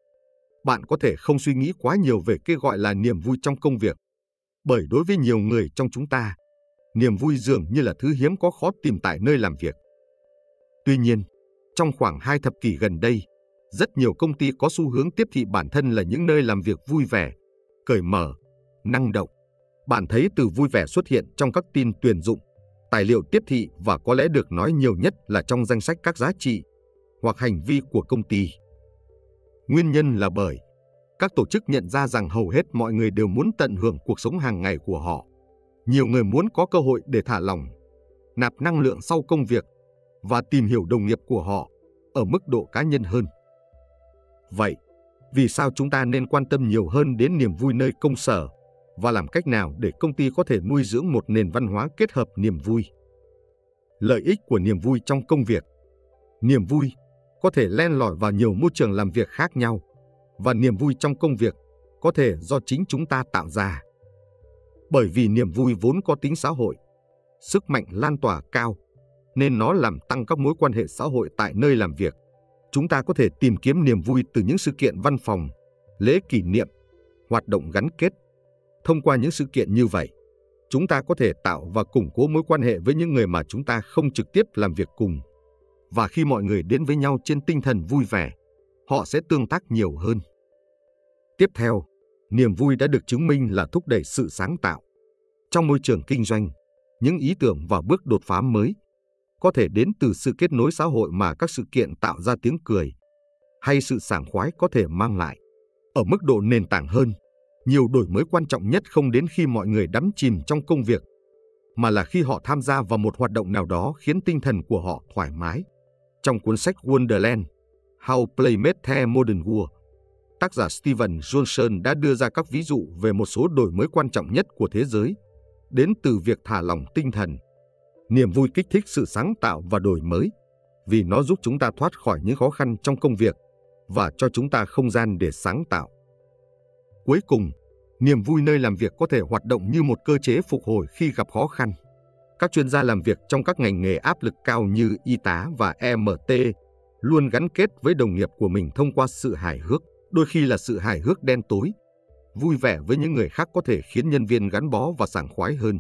Bạn có thể không suy nghĩ quá nhiều về cái gọi là niềm vui trong công việc, bởi đối với nhiều người trong chúng ta, niềm vui dường như là thứ hiếm có khó tìm tại nơi làm việc. Tuy nhiên, trong khoảng hai thập kỷ gần đây, rất nhiều công ty có xu hướng tiếp thị bản thân là những nơi làm việc vui vẻ, cởi mở, năng động. Bạn thấy từ vui vẻ xuất hiện trong các tin tuyển dụng, tài liệu tiếp thị và có lẽ được nói nhiều nhất là trong danh sách các giá trị hoặc hành vi của công ty. Nguyên nhân là bởi các tổ chức nhận ra rằng hầu hết mọi người đều muốn tận hưởng cuộc sống hàng ngày của họ. Nhiều người muốn có cơ hội để thả lỏng, nạp năng lượng sau công việc và tìm hiểu đồng nghiệp của họ ở mức độ cá nhân hơn. Vậy, vì sao chúng ta nên quan tâm nhiều hơn đến niềm vui nơi công sở và làm cách nào để công ty có thể nuôi dưỡng một nền văn hóa kết hợp niềm vui? Lợi ích của niềm vui trong công việc. Niềm vui có thể len lỏi vào nhiều môi trường làm việc khác nhau, và niềm vui trong công việc có thể do chính chúng ta tạo ra. Bởi vì niềm vui vốn có tính xã hội, sức mạnh lan tỏa cao, nên nó làm tăng các mối quan hệ xã hội tại nơi làm việc. Chúng ta có thể tìm kiếm niềm vui từ những sự kiện văn phòng, lễ kỷ niệm, hoạt động gắn kết. Thông qua những sự kiện như vậy, chúng ta có thể tạo và củng cố mối quan hệ với những người mà chúng ta không trực tiếp làm việc cùng. Và khi mọi người đến với nhau trên tinh thần vui vẻ, họ sẽ tương tác nhiều hơn. Tiếp theo, niềm vui đã được chứng minh là thúc đẩy sự sáng tạo. Trong môi trường kinh doanh, những ý tưởng và bước đột phá mới có thể đến từ sự kết nối xã hội mà các sự kiện tạo ra tiếng cười, hay sự sảng khoái có thể mang lại. Ở mức độ nền tảng hơn, nhiều đổi mới quan trọng nhất không đến khi mọi người đắm chìm trong công việc, mà là khi họ tham gia vào một hoạt động nào đó khiến tinh thần của họ thoải mái. Trong cuốn sách Wonderland, How Play Made the Modern World, tác giả Steven Johnson đã đưa ra các ví dụ về một số đổi mới quan trọng nhất của thế giới, đến từ việc thả lỏng tinh thần. Niềm vui kích thích sự sáng tạo và đổi mới, vì nó giúp chúng ta thoát khỏi những khó khăn trong công việc và cho chúng ta không gian để sáng tạo. Cuối cùng, niềm vui nơi làm việc có thể hoạt động như một cơ chế phục hồi khi gặp khó khăn. Các chuyên gia làm việc trong các ngành nghề áp lực cao như y tá và e em tê luôn gắn kết với đồng nghiệp của mình thông qua sự hài hước, đôi khi là sự hài hước đen tối. Vui vẻ với những người khác có thể khiến nhân viên gắn bó và sảng khoái hơn.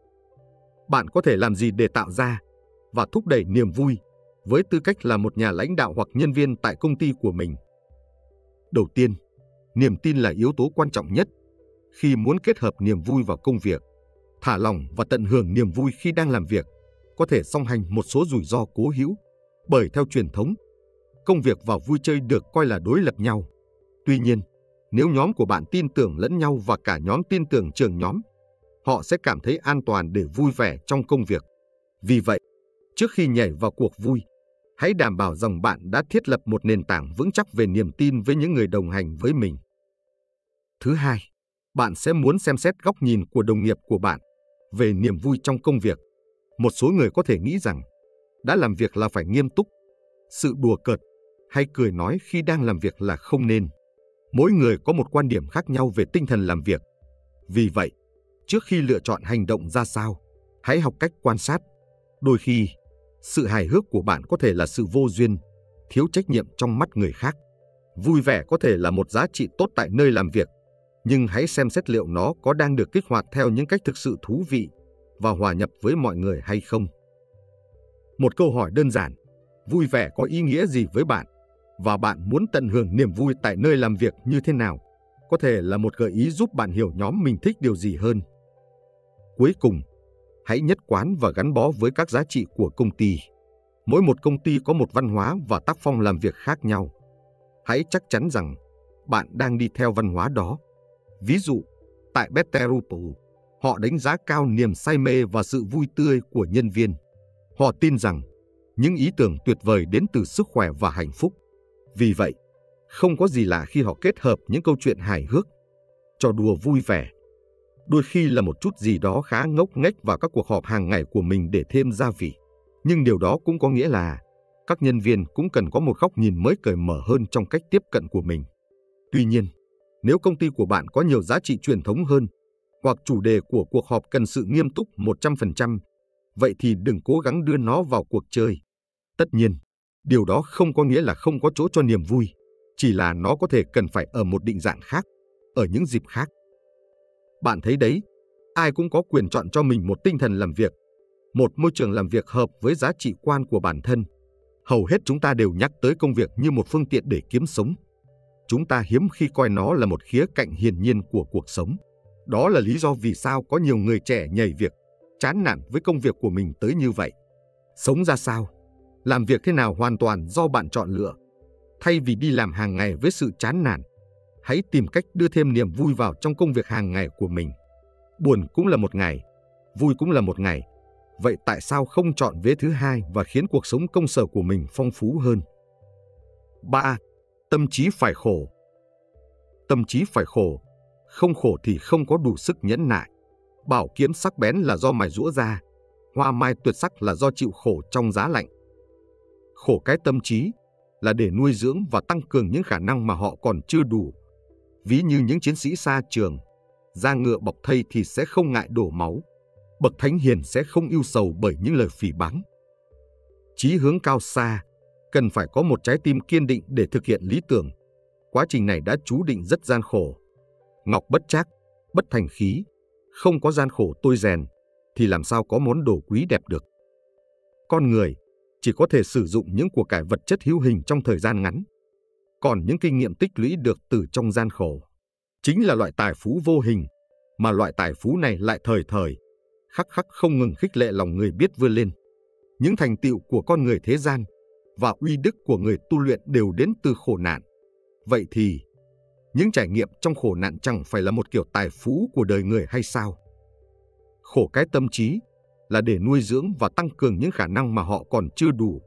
Bạn có thể làm gì để tạo ra và thúc đẩy niềm vui với tư cách là một nhà lãnh đạo hoặc nhân viên tại công ty của mình? Đầu tiên, niềm tin là yếu tố quan trọng nhất. Khi muốn kết hợp niềm vui vào công việc, thả lỏng và tận hưởng niềm vui khi đang làm việc có thể song hành một số rủi ro cố hữu, bởi theo truyền thống, công việc và vui chơi được coi là đối lập nhau. Tuy nhiên, nếu nhóm của bạn tin tưởng lẫn nhau và cả nhóm tin tưởng trưởng nhóm, họ sẽ cảm thấy an toàn để vui vẻ trong công việc. Vì vậy, trước khi nhảy vào cuộc vui, hãy đảm bảo rằng bạn đã thiết lập một nền tảng vững chắc về niềm tin với những người đồng hành với mình. Thứ hai, bạn sẽ muốn xem xét góc nhìn của đồng nghiệp của bạn về niềm vui trong công việc. Một số người có thể nghĩ rằng đã làm việc là phải nghiêm túc, sự đùa cợt hay cười nói khi đang làm việc là không nên. Mỗi người có một quan điểm khác nhau về tinh thần làm việc. Vì vậy, trước khi lựa chọn hành động ra sao, hãy học cách quan sát. Đôi khi, sự hài hước của bạn có thể là sự vô duyên, thiếu trách nhiệm trong mắt người khác. Vui vẻ có thể là một giá trị tốt tại nơi làm việc, nhưng hãy xem xét liệu nó có đang được kích hoạt theo những cách thực sự thú vị và hòa nhập với mọi người hay không. Một câu hỏi đơn giản, vui vẻ có ý nghĩa gì với bạn? Và bạn muốn tận hưởng niềm vui tại nơi làm việc như thế nào? Có thể là một gợi ý giúp bạn hiểu nhóm mình thích điều gì hơn. Cuối cùng, hãy nhất quán và gắn bó với các giá trị của công ty. Mỗi một công ty có một văn hóa và tác phong làm việc khác nhau. Hãy chắc chắn rằng bạn đang đi theo văn hóa đó. Ví dụ, tại Betterupo, họ đánh giá cao niềm say mê và sự vui tươi của nhân viên. Họ tin rằng những ý tưởng tuyệt vời đến từ sức khỏe và hạnh phúc. Vì vậy, không có gì lạ khi họ kết hợp những câu chuyện hài hước, trò đùa vui vẻ, đôi khi là một chút gì đó khá ngốc nghếch vào các cuộc họp hàng ngày của mình để thêm gia vị. Nhưng điều đó cũng có nghĩa là các nhân viên cũng cần có một góc nhìn mới cởi mở hơn trong cách tiếp cận của mình. Tuy nhiên, nếu công ty của bạn có nhiều giá trị truyền thống hơn, hoặc chủ đề của cuộc họp cần sự nghiêm túc một trăm phần trăm, vậy thì đừng cố gắng đưa nó vào cuộc chơi. Tất nhiên, điều đó không có nghĩa là không có chỗ cho niềm vui, chỉ là nó có thể cần phải ở một định dạng khác, ở những dịp khác. Bạn thấy đấy, ai cũng có quyền chọn cho mình một tinh thần làm việc, một môi trường làm việc hợp với giá trị quan của bản thân. Hầu hết chúng ta đều nhắc tới công việc như một phương tiện để kiếm sống. Chúng ta hiếm khi coi nó là một khía cạnh hiển nhiên của cuộc sống. Đó là lý do vì sao có nhiều người trẻ nhảy việc, chán nản với công việc của mình tới như vậy. Sống ra sao? Làm việc thế nào hoàn toàn do bạn chọn lựa. Thay vì đi làm hàng ngày với sự chán nản, hãy tìm cách đưa thêm niềm vui vào trong công việc hàng ngày của mình. Buồn cũng là một ngày, vui cũng là một ngày. Vậy tại sao không chọn vế thứ hai và khiến cuộc sống công sở của mình phong phú hơn? ba. Tâm trí phải khổ. Tâm trí phải khổ, không khổ thì không có đủ sức nhẫn nại. Bảo kiếm sắc bén là do mài giũa ra, hoa mai tuyệt sắc là do chịu khổ trong giá lạnh. Khổ cái tâm trí là để nuôi dưỡng và tăng cường những khả năng mà họ còn chưa đủ. Ví như những chiến sĩ xa trường, da ngựa bọc thây thì sẽ không ngại đổ máu. Bậc thánh hiền sẽ không ưu sầu bởi những lời phỉ báng. Chí hướng cao xa, cần phải có một trái tim kiên định để thực hiện lý tưởng. Quá trình này đã chú định rất gian khổ. Ngọc bất trác, bất thành khí, không có gian khổ tôi rèn, thì làm sao có món đồ quý đẹp được. Con người chỉ có thể sử dụng những của cải vật chất hữu hình trong thời gian ngắn. Còn những kinh nghiệm tích lũy được từ trong gian khổ chính là loại tài phú vô hình, mà loại tài phú này lại thời thời, khắc khắc không ngừng khích lệ lòng người biết vươn lên. Những thành tựu của con người thế gian và uy đức của người tu luyện đều đến từ khổ nạn. Vậy thì, những trải nghiệm trong khổ nạn chẳng phải là một kiểu tài phú của đời người hay sao? Khổ cái tâm trí là để nuôi dưỡng và tăng cường những khả năng mà họ còn chưa đủ.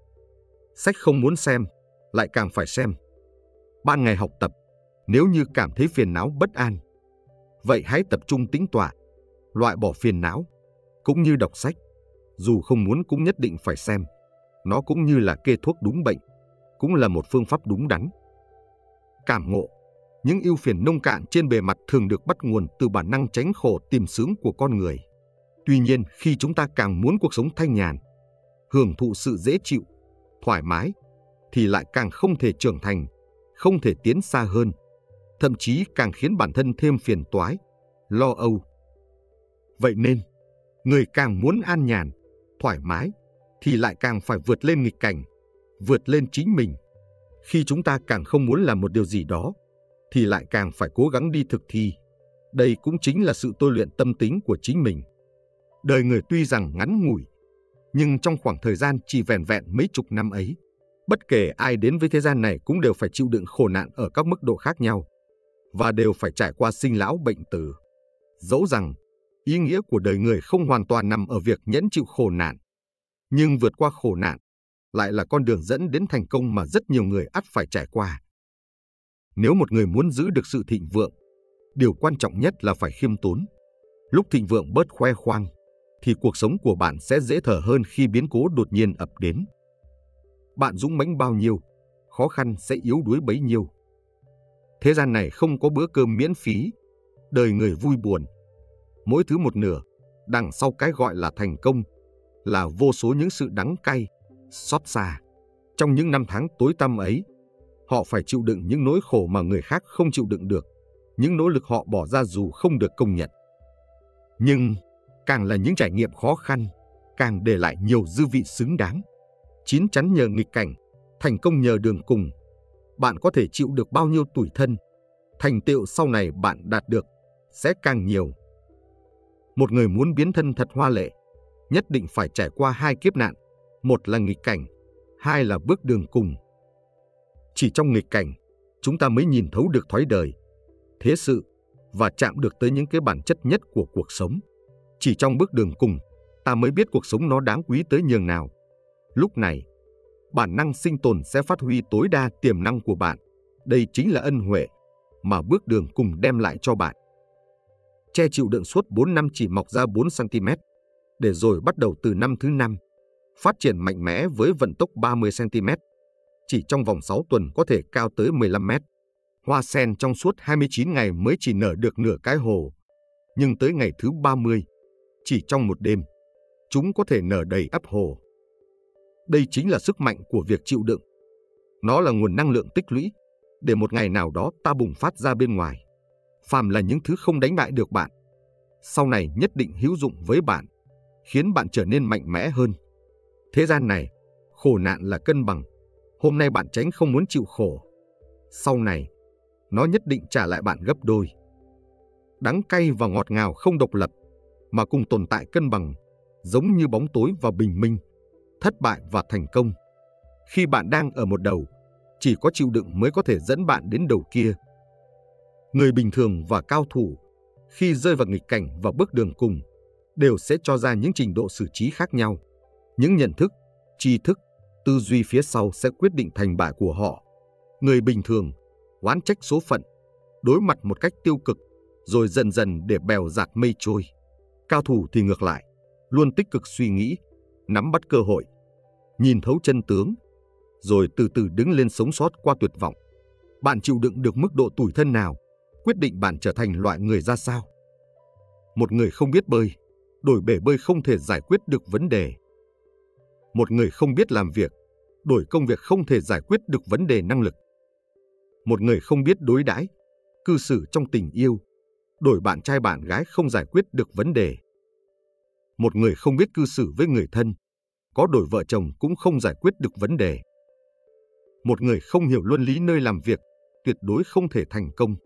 Sách không muốn xem, lại càng phải xem. Ban ngày học tập, nếu như cảm thấy phiền não bất an, vậy hãy tập trung tĩnh tọa, loại bỏ phiền não, cũng như đọc sách. Dù không muốn cũng nhất định phải xem. Nó cũng như là kê thuốc đúng bệnh, cũng là một phương pháp đúng đắn. Cảm ngộ, những ưu phiền nông cạn trên bề mặt thường được bắt nguồn từ bản năng tránh khổ tìm sướng của con người. Tuy nhiên, khi chúng ta càng muốn cuộc sống thanh nhàn, hưởng thụ sự dễ chịu, thoải mái, thì lại càng không thể trưởng thành, không thể tiến xa hơn, thậm chí càng khiến bản thân thêm phiền toái, lo âu. Vậy nên, người càng muốn an nhàn, thoải mái, thì lại càng phải vượt lên nghịch cảnh, vượt lên chính mình. Khi chúng ta càng không muốn làm một điều gì đó, thì lại càng phải cố gắng đi thực thi. Đây cũng chính là sự tôi luyện tâm tính của chính mình. Đời người tuy rằng ngắn ngủi, nhưng trong khoảng thời gian chỉ vẻn vẹn mấy chục năm ấy, bất kể ai đến với thế gian này cũng đều phải chịu đựng khổ nạn ở các mức độ khác nhau, và đều phải trải qua sinh lão bệnh tử. Dẫu rằng, ý nghĩa của đời người không hoàn toàn nằm ở việc nhẫn chịu khổ nạn, nhưng vượt qua khổ nạn lại là con đường dẫn đến thành công mà rất nhiều người ắt phải trải qua. Nếu một người muốn giữ được sự thịnh vượng, điều quan trọng nhất là phải khiêm tốn. Lúc thịnh vượng bớt khoe khoang, thì cuộc sống của bạn sẽ dễ thở hơn khi biến cố đột nhiên ập đến. Bạn dũng mãnh bao nhiêu, khó khăn sẽ yếu đuối bấy nhiêu. Thế gian này không có bữa cơm miễn phí, đời người vui buồn. Mỗi thứ một nửa, đằng sau cái gọi là thành công, là vô số những sự đắng cay, xót xa. Trong những năm tháng tối tăm ấy, họ phải chịu đựng những nỗi khổ mà người khác không chịu đựng được, những nỗ lực họ bỏ ra dù không được công nhận. Nhưng, càng là những trải nghiệm khó khăn, càng để lại nhiều dư vị xứng đáng. Chín chắn nhờ nghịch cảnh, thành công nhờ đường cùng. Bạn có thể chịu được bao nhiêu tủi thân, thành tựu sau này bạn đạt được sẽ càng nhiều. Một người muốn biến thân thật hoa lệ, nhất định phải trải qua hai kiếp nạn, một là nghịch cảnh, hai là bước đường cùng. Chỉ trong nghịch cảnh, chúng ta mới nhìn thấu được thói đời, thế sự và chạm được tới những cái bản chất nhất của cuộc sống. Chỉ trong bước đường cùng, ta mới biết cuộc sống nó đáng quý tới nhường nào. Lúc này, bản năng sinh tồn sẽ phát huy tối đa tiềm năng của bạn. Đây chính là ân huệ mà bước đường cùng đem lại cho bạn. Tre chịu đựng suốt bốn năm chỉ mọc ra bốn xăng-ti-mét, để rồi bắt đầu từ năm thứ năm, phát triển mạnh mẽ với vận tốc ba mươi xăng-ti-mét. Chỉ trong vòng sáu tuần có thể cao tới mười lăm mét. Hoa sen trong suốt hai mươi chín ngày mới chỉ nở được nửa cái hồ. Nhưng tới ngày thứ ba mươi, chỉ trong một đêm, chúng có thể nở đầy ắp hồ. Đây chính là sức mạnh của việc chịu đựng. Nó là nguồn năng lượng tích lũy, để một ngày nào đó ta bùng phát ra bên ngoài. Phàm là những thứ không đánh bại được bạn, sau này nhất định hữu dụng với bạn, khiến bạn trở nên mạnh mẽ hơn. Thế gian này, khổ nạn là cân bằng. Hôm nay bạn tránh không muốn chịu khổ, sau này, nó nhất định trả lại bạn gấp đôi. Đắng cay và ngọt ngào không độc lập, mà cùng tồn tại cân bằng, giống như bóng tối và bình minh, thất bại và thành công. Khi bạn đang ở một đầu, chỉ có chịu đựng mới có thể dẫn bạn đến đầu kia. Người bình thường và cao thủ, khi rơi vào nghịch cảnh và bước đường cùng, đều sẽ cho ra những trình độ xử trí khác nhau. Những nhận thức, tri thức, tư duy phía sau sẽ quyết định thành bại của họ. Người bình thường oán trách số phận, đối mặt một cách tiêu cực, rồi dần dần để bèo dạt mây trôi. Cao thủ thì ngược lại, luôn tích cực suy nghĩ, nắm bắt cơ hội, nhìn thấu chân tướng, rồi từ từ đứng lên sống sót qua tuyệt vọng. Bạn chịu đựng được mức độ tủi thân nào, quyết định bạn trở thành loại người ra sao. Một người không biết bơi, đổi bể bơi không thể giải quyết được vấn đề. Một người không biết làm việc, đổi công việc không thể giải quyết được vấn đề năng lực. Một người không biết đối đãi, cư xử trong tình yêu, đổi bạn trai bạn gái không giải quyết được vấn đề. Một người không biết cư xử với người thân, có đổi vợ chồng cũng không giải quyết được vấn đề. Một người không hiểu luân lý nơi làm việc, tuyệt đối không thể thành công.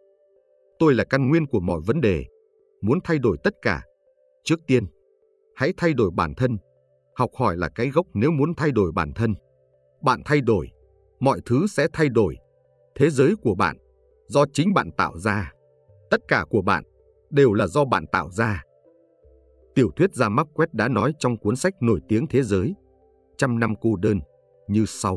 Tôi là căn nguyên của mọi vấn đề. Muốn thay đổi tất cả, trước tiên, hãy thay đổi bản thân. Học hỏi là cái gốc nếu muốn thay đổi bản thân. Bạn thay đổi, mọi thứ sẽ thay đổi. Thế giới của bạn, do chính bạn tạo ra. Tất cả của bạn, đều là do bạn tạo ra. Tiểu thuyết gia Marquez đã nói trong cuốn sách nổi tiếng thế giới, Trăm năm cô đơn, như sau.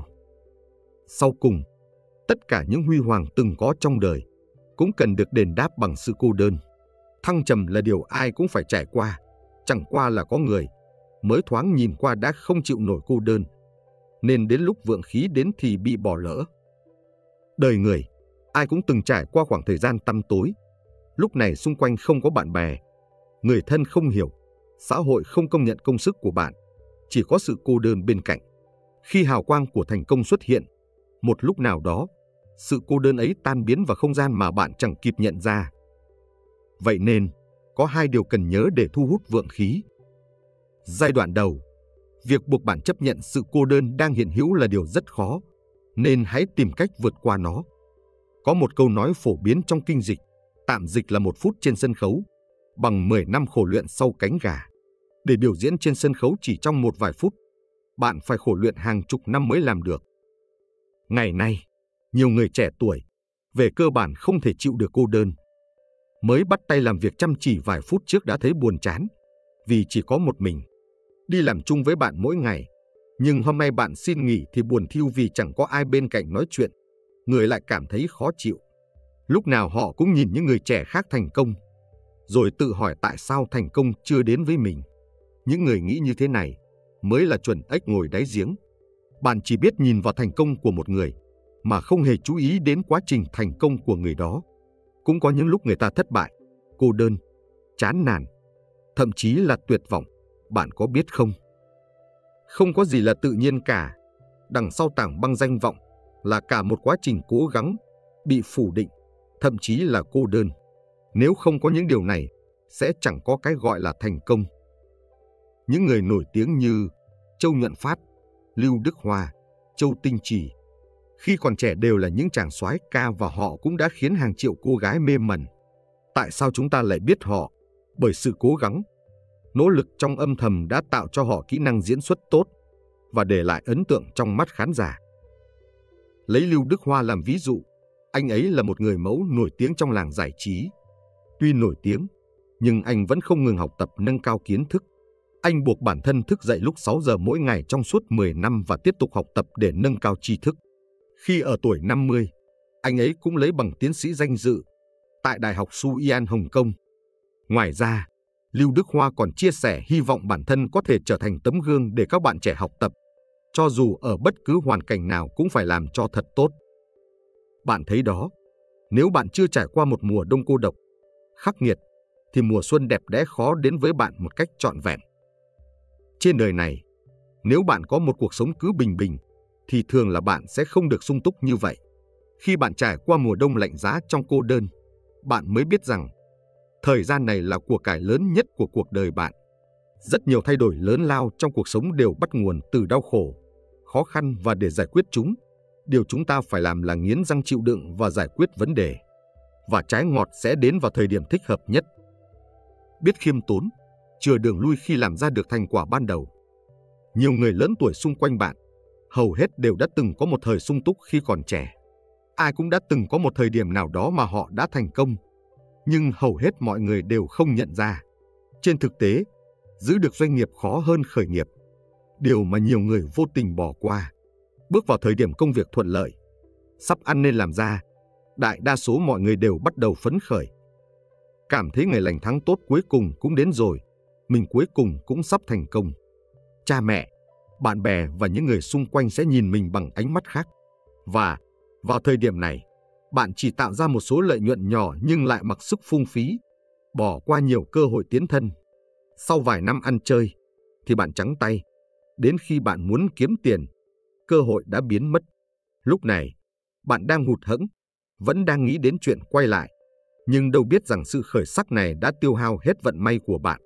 Sau cùng, tất cả những huy hoàng từng có trong đời, cũng cần được đền đáp bằng sự cô đơn. Thăng trầm là điều ai cũng phải trải qua, chẳng qua là có người mới thoáng nhìn qua đã không chịu nổi cô đơn, nên đến lúc vượng khí đến thì bị bỏ lỡ. Đời người, ai cũng từng trải qua khoảng thời gian tăm tối. Lúc này xung quanh không có bạn bè, người thân không hiểu, xã hội không công nhận công sức của bạn, chỉ có sự cô đơn bên cạnh. Khi hào quang của thành công xuất hiện, một lúc nào đó, sự cô đơn ấy tan biến vào không gian mà bạn chẳng kịp nhận ra. Vậy nên, có hai điều cần nhớ để thu hút vượng khí. Giai đoạn đầu, việc buộc bạn chấp nhận sự cô đơn đang hiện hữu là điều rất khó, nên hãy tìm cách vượt qua nó. Có một câu nói phổ biến trong kinh dịch, tạm dịch là một phút trên sân khấu, bằng mười năm khổ luyện sau cánh gà. Để biểu diễn trên sân khấu chỉ trong một vài phút, bạn phải khổ luyện hàng chục năm mới làm được. Ngày nay, nhiều người trẻ tuổi, về cơ bản không thể chịu được cô đơn. Mới bắt tay làm việc chăm chỉ vài phút trước đã thấy buồn chán, vì chỉ có một mình. Đi làm chung với bạn mỗi ngày, nhưng hôm nay bạn xin nghỉ thì buồn thiu vì chẳng có ai bên cạnh nói chuyện, người lại cảm thấy khó chịu. Lúc nào họ cũng nhìn những người trẻ khác thành công, rồi tự hỏi tại sao thành công chưa đến với mình. Những người nghĩ như thế này mới là chuẩn ếch ngồi đáy giếng. Bạn chỉ biết nhìn vào thành công của một người, mà không hề chú ý đến quá trình thành công của người đó. Cũng có những lúc người ta thất bại, cô đơn, chán nản, thậm chí là tuyệt vọng. Bạn có biết không? Không có gì là tự nhiên cả. Đằng sau tảng băng danh vọng là cả một quá trình cố gắng, bị phủ định, thậm chí là cô đơn. Nếu không có những điều này, sẽ chẳng có cái gọi là thành công. Những người nổi tiếng như Châu Nhuận Phát, Lưu Đức Hoa, Châu Tinh Trì, khi còn trẻ đều là những chàng soái ca và họ cũng đã khiến hàng triệu cô gái mê mẩn. Tại sao chúng ta lại biết họ? Bởi sự cố gắng, nỗ lực trong âm thầm đã tạo cho họ kỹ năng diễn xuất tốt và để lại ấn tượng trong mắt khán giả. Lấy Lưu Đức Hoa làm ví dụ, anh ấy là một người mẫu nổi tiếng trong làng giải trí. Tuy nổi tiếng, nhưng anh vẫn không ngừng học tập nâng cao kiến thức. Anh buộc bản thân thức dậy lúc sáu giờ mỗi ngày trong suốt mười năm và tiếp tục học tập để nâng cao tri thức. Khi ở tuổi năm mươi, anh ấy cũng lấy bằng tiến sĩ danh dự tại Đại học Su Yan Hồng Kông. Ngoài ra, Lưu Đức Hoa còn chia sẻ hy vọng bản thân có thể trở thành tấm gương để các bạn trẻ học tập, cho dù ở bất cứ hoàn cảnh nào cũng phải làm cho thật tốt. Bạn thấy đó, nếu bạn chưa trải qua một mùa đông cô độc, khắc nghiệt, thì mùa xuân đẹp đẽ khó đến với bạn một cách trọn vẹn. Trên đời này, nếu bạn có một cuộc sống cứ bình bình, thì thường là bạn sẽ không được sung túc như vậy. Khi bạn trải qua mùa đông lạnh giá trong cô đơn, bạn mới biết rằng thời gian này là của cải lớn nhất của cuộc đời bạn. Rất nhiều thay đổi lớn lao trong cuộc sống đều bắt nguồn từ đau khổ, khó khăn, và để giải quyết chúng, điều chúng ta phải làm là nghiến răng chịu đựng và giải quyết vấn đề. Và trái ngọt sẽ đến vào thời điểm thích hợp nhất. Biết khiêm tốn, chừa đường lui khi làm ra được thành quả ban đầu. Nhiều người lớn tuổi xung quanh bạn, hầu hết đều đã từng có một thời sung túc khi còn trẻ. Ai cũng đã từng có một thời điểm nào đó mà họ đã thành công, nhưng hầu hết mọi người đều không nhận ra. Trên thực tế, giữ được doanh nghiệp khó hơn khởi nghiệp, điều mà nhiều người vô tình bỏ qua. Bước vào thời điểm công việc thuận lợi, sắp ăn nên làm ra, đại đa số mọi người đều bắt đầu phấn khởi. Cảm thấy ngày lành tháng tốt cuối cùng cũng đến rồi, mình cuối cùng cũng sắp thành công. Cha mẹ, bạn bè và những người xung quanh sẽ nhìn mình bằng ánh mắt khác. Và vào thời điểm này, bạn chỉ tạo ra một số lợi nhuận nhỏ nhưng lại mặc sức phung phí, bỏ qua nhiều cơ hội tiến thân. Sau vài năm ăn chơi, thì bạn trắng tay. Đến khi bạn muốn kiếm tiền, cơ hội đã biến mất. Lúc này, bạn đang hụt hẫng, vẫn đang nghĩ đến chuyện quay lại, nhưng đâu biết rằng sự khởi sắc này đã tiêu hao hết vận may của bạn.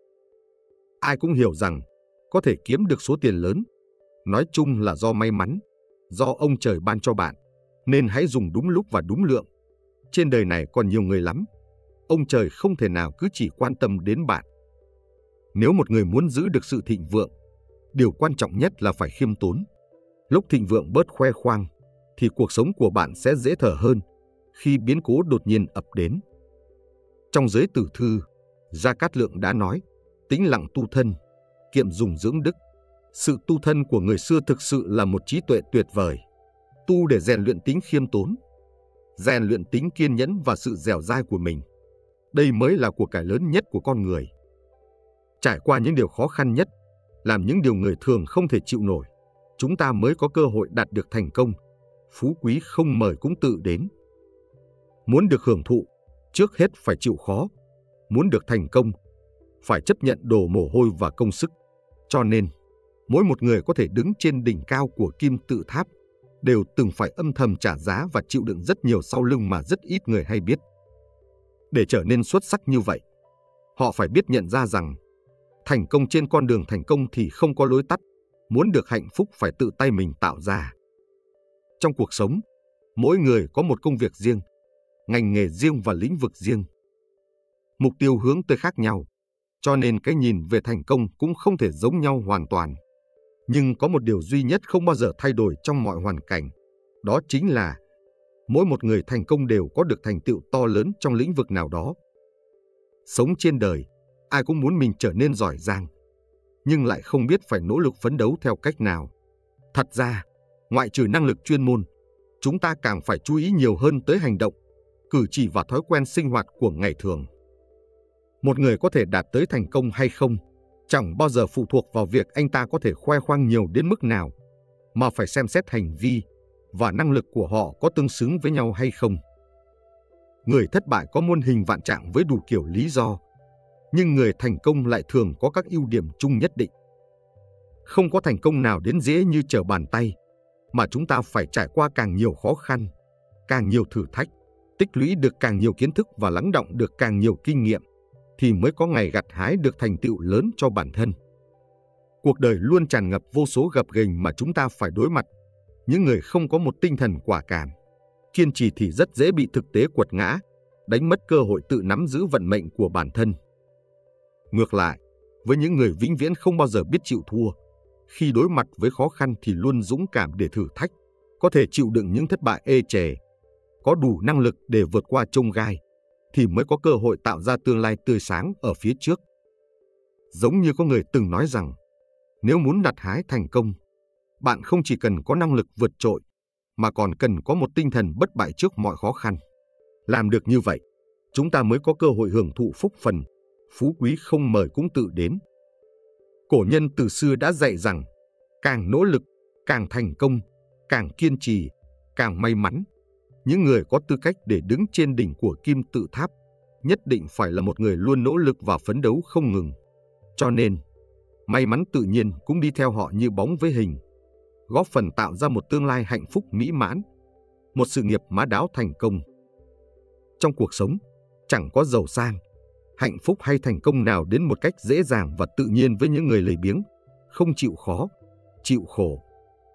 Ai cũng hiểu rằng, có thể kiếm được số tiền lớn, nói chung là do may mắn, do ông trời ban cho bạn, nên hãy dùng đúng lúc và đúng lượng. Trên đời này còn nhiều người lắm, ông trời không thể nào cứ chỉ quan tâm đến bạn. Nếu một người muốn giữ được sự thịnh vượng, điều quan trọng nhất là phải khiêm tốn. Lúc thịnh vượng bớt khoe khoang, thì cuộc sống của bạn sẽ dễ thở hơn khi biến cố đột nhiên ập đến. Trong giới tử thư, Gia Cát Lượng đã nói, tĩnh lặng tu thân, kiệm dùng dưỡng đức. Sự tu thân của người xưa thực sự là một trí tuệ tuyệt vời. Tu để rèn luyện tính khiêm tốn, rèn luyện tính kiên nhẫn và sự dẻo dai của mình. Đây mới là của cải lớn nhất của con người. Trải qua những điều khó khăn nhất, làm những điều người thường không thể chịu nổi, chúng ta mới có cơ hội đạt được thành công. Phú quý không mời cũng tự đến. Muốn được hưởng thụ, trước hết phải chịu khó. Muốn được thành công, phải chấp nhận đổ mồ hôi và công sức. Cho nên, mỗi một người có thể đứng trên đỉnh cao của kim tự tháp đều từng phải âm thầm trả giá và chịu đựng rất nhiều sau lưng mà rất ít người hay biết. Để trở nên xuất sắc như vậy, họ phải biết nhận ra rằng thành công trên con đường thành công thì không có lối tắt. Muốn được hạnh phúc phải tự tay mình tạo ra. Trong cuộc sống, mỗi người có một công việc riêng, ngành nghề riêng và lĩnh vực riêng. Mục tiêu hướng tới khác nhau, cho nên cái nhìn về thành công cũng không thể giống nhau hoàn toàn. Nhưng có một điều duy nhất không bao giờ thay đổi trong mọi hoàn cảnh, đó chính là mỗi một người thành công đều có được thành tựu to lớn trong lĩnh vực nào đó. Sống trên đời, ai cũng muốn mình trở nên giỏi giang, nhưng lại không biết phải nỗ lực phấn đấu theo cách nào. Thật ra, ngoại trừ năng lực chuyên môn, chúng ta càng phải chú ý nhiều hơn tới hành động, cử chỉ và thói quen sinh hoạt của ngày thường. Một người có thể đạt tới thành công hay không, chẳng bao giờ phụ thuộc vào việc anh ta có thể khoe khoang nhiều đến mức nào, mà phải xem xét hành vi và năng lực của họ có tương xứng với nhau hay không. Người thất bại có muôn hình vạn trạng với đủ kiểu lý do, nhưng người thành công lại thường có các ưu điểm chung nhất định. Không có thành công nào đến dễ như trở bàn tay, mà chúng ta phải trải qua càng nhiều khó khăn, càng nhiều thử thách, tích lũy được càng nhiều kiến thức và lắng đọng được càng nhiều kinh nghiệm, thì mới có ngày gặt hái được thành tựu lớn cho bản thân. Cuộc đời luôn tràn ngập vô số gập ghềnh mà chúng ta phải đối mặt. Những người không có một tinh thần quả cảm, kiên trì thì rất dễ bị thực tế quật ngã, đánh mất cơ hội tự nắm giữ vận mệnh của bản thân. Ngược lại, với những người vĩnh viễn không bao giờ biết chịu thua, khi đối mặt với khó khăn thì luôn dũng cảm để thử thách, có thể chịu đựng những thất bại ê chề, có đủ năng lực để vượt qua chông gai, thì mới có cơ hội tạo ra tương lai tươi sáng ở phía trước. Giống như có người từng nói rằng, nếu muốn gặt hái thành công, bạn không chỉ cần có năng lực vượt trội, mà còn cần có một tinh thần bất bại trước mọi khó khăn. Làm được như vậy, chúng ta mới có cơ hội hưởng thụ phúc phần, phú quý không mời cũng tự đến. Cổ nhân từ xưa đã dạy rằng, càng nỗ lực, càng thành công, càng kiên trì, càng may mắn. Những người có tư cách để đứng trên đỉnh của kim tự tháp nhất định phải là một người luôn nỗ lực và phấn đấu không ngừng. Cho nên, may mắn tự nhiên cũng đi theo họ như bóng với hình, góp phần tạo ra một tương lai hạnh phúc mỹ mãn, một sự nghiệp mã đáo thành công. Trong cuộc sống, chẳng có giàu sang, hạnh phúc hay thành công nào đến một cách dễ dàng và tự nhiên với những người lười biếng, không chịu khó, chịu khổ.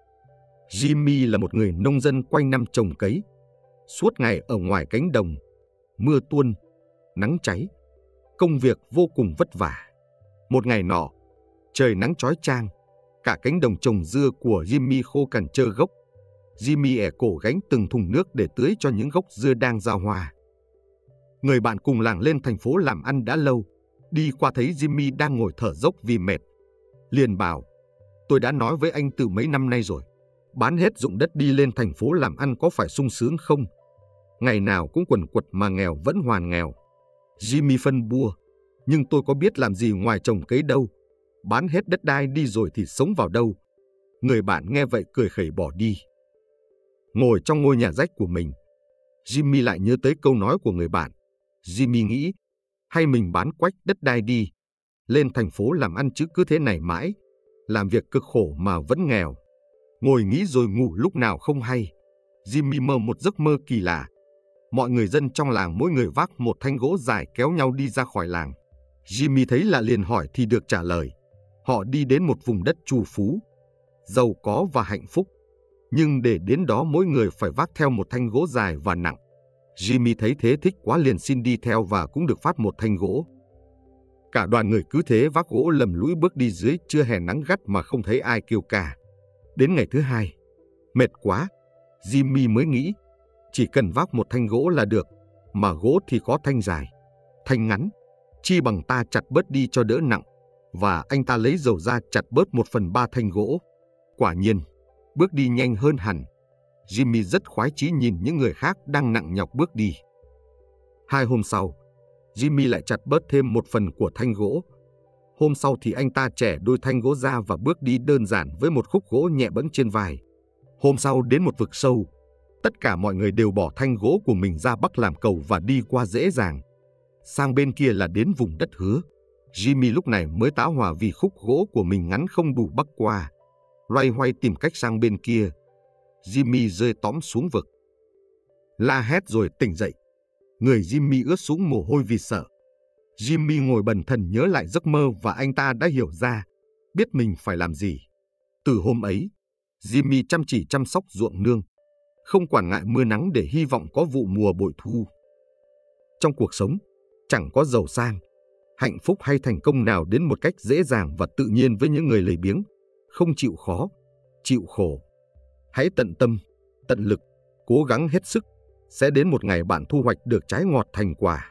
Jimmy là một người nông dân quanh năm trồng cấy, suốt ngày ở ngoài cánh đồng, mưa tuôn, nắng cháy, công việc vô cùng vất vả. Một ngày nọ, trời nắng chói chang, cả cánh đồng trồng dưa của Jimmy khô cằn trơ gốc. Jimmy ẻ cổ gánh từng thùng nước để tưới cho những gốc dưa đang ra hoa. Người bạn cùng làng lên thành phố làm ăn đã lâu, đi qua thấy Jimmy đang ngồi thở dốc vì mệt. Liền bảo, tôi đã nói với anh từ mấy năm nay rồi, bán hết ruộng đất đi lên thành phố làm ăn có phải sung sướng không? Ngày nào cũng quần quật mà nghèo vẫn hoàn nghèo. Jimmy phân bua, nhưng tôi có biết làm gì ngoài trồng cấy đâu. Bán hết đất đai đi rồi thì sống vào đâu? Người bạn nghe vậy cười khẩy bỏ đi. Ngồi trong ngôi nhà rách của mình, Jimmy lại nhớ tới câu nói của người bạn. Jimmy nghĩ, hay mình bán quách đất đai đi, lên thành phố làm ăn chứ cứ thế này mãi, làm việc cực khổ mà vẫn nghèo. Ngồi nghĩ rồi ngủ lúc nào không hay. Jimmy mơ một giấc mơ kỳ lạ. Mọi người dân trong làng mỗi người vác một thanh gỗ dài kéo nhau đi ra khỏi làng. Jimmy thấy lạ liền hỏi thì được trả lời. Họ đi đến một vùng đất trù phú, giàu có và hạnh phúc. Nhưng để đến đó mỗi người phải vác theo một thanh gỗ dài và nặng. Jimmy thấy thế thích quá liền xin đi theo và cũng được phát một thanh gỗ. Cả đoàn người cứ thế vác gỗ lầm lũi bước đi dưới trưa hè nắng gắt mà không thấy ai kêu ca. Đến ngày thứ hai, mệt quá, Jimmy mới nghĩ chỉ cần vác một thanh gỗ là được, mà gỗ thì có thanh dài, thanh ngắn, chi bằng ta chặt bớt đi cho đỡ nặng, và anh ta lấy dầu ra chặt bớt một phần ba thanh gỗ. Quả nhiên, bước đi nhanh hơn hẳn. Jimmy rất khoái chí nhìn những người khác đang nặng nhọc bước đi. Hai hôm sau, Jimmy lại chặt bớt thêm một phần của thanh gỗ. Hôm sau thì anh ta chẻ đôi thanh gỗ ra và bước đi đơn giản với một khúc gỗ nhẹ bẫng trên vai. Hôm sau đến một vực sâu, tất cả mọi người đều bỏ thanh gỗ của mình ra bắc làm cầu và đi qua dễ dàng. Sang bên kia là đến vùng đất hứa. Jimmy lúc này mới tá hỏa vì khúc gỗ của mình ngắn không đủ bắc qua. Loay hoay tìm cách sang bên kia, Jimmy rơi tõm xuống vực. La hét rồi tỉnh dậy. Người Jimmy ướt sũng mồ hôi vì sợ. Jimmy ngồi bần thần nhớ lại giấc mơ và anh ta đã hiểu ra, biết mình phải làm gì. Từ hôm ấy, Jimmy chăm chỉ chăm sóc ruộng nương, không quản ngại mưa nắng để hy vọng có vụ mùa bội thu. Trong cuộc sống, chẳng có giàu sang, hạnh phúc hay thành công nào đến một cách dễ dàng và tự nhiên với những người lười biếng, không chịu khó, chịu khổ. Hãy tận tâm, tận lực, cố gắng hết sức, sẽ đến một ngày bạn thu hoạch được trái ngọt thành quả.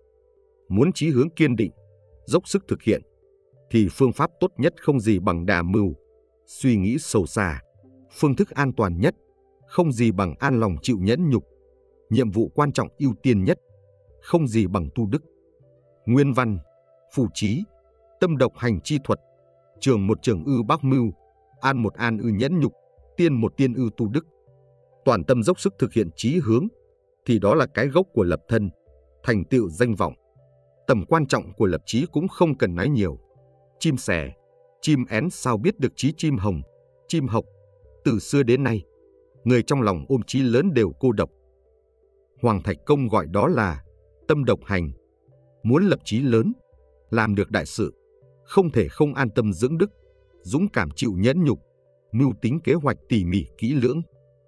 Muốn chí hướng kiên định, dốc sức thực hiện, thì phương pháp tốt nhất không gì bằng đả mưu, suy nghĩ sâu xa. Phương thức an toàn nhất, không gì bằng an lòng chịu nhẫn nhục. Nhiệm vụ quan trọng ưu tiên nhất, không gì bằng tu đức. Nguyên văn, phù trí, tâm độc hành chi thuật, trường một trường ư bác mưu, an một an ư nhẫn nhục, tiên một tiên ư tu đức. Toàn tâm dốc sức thực hiện chí hướng, thì đó là cái gốc của lập thân, thành tựu danh vọng. Tầm quan trọng của lập chí cũng không cần nói nhiều. Chim sẻ, chim én sao biết được chí chim hồng, chim học. Từ xưa đến nay, người trong lòng ôm chí lớn đều cô độc. Hoàng Thạch Công gọi đó là tâm độc hành. Muốn lập chí lớn, làm được đại sự, không thể không an tâm dưỡng đức, dũng cảm chịu nhẫn nhục, mưu tính kế hoạch tỉ mỉ kỹ lưỡng.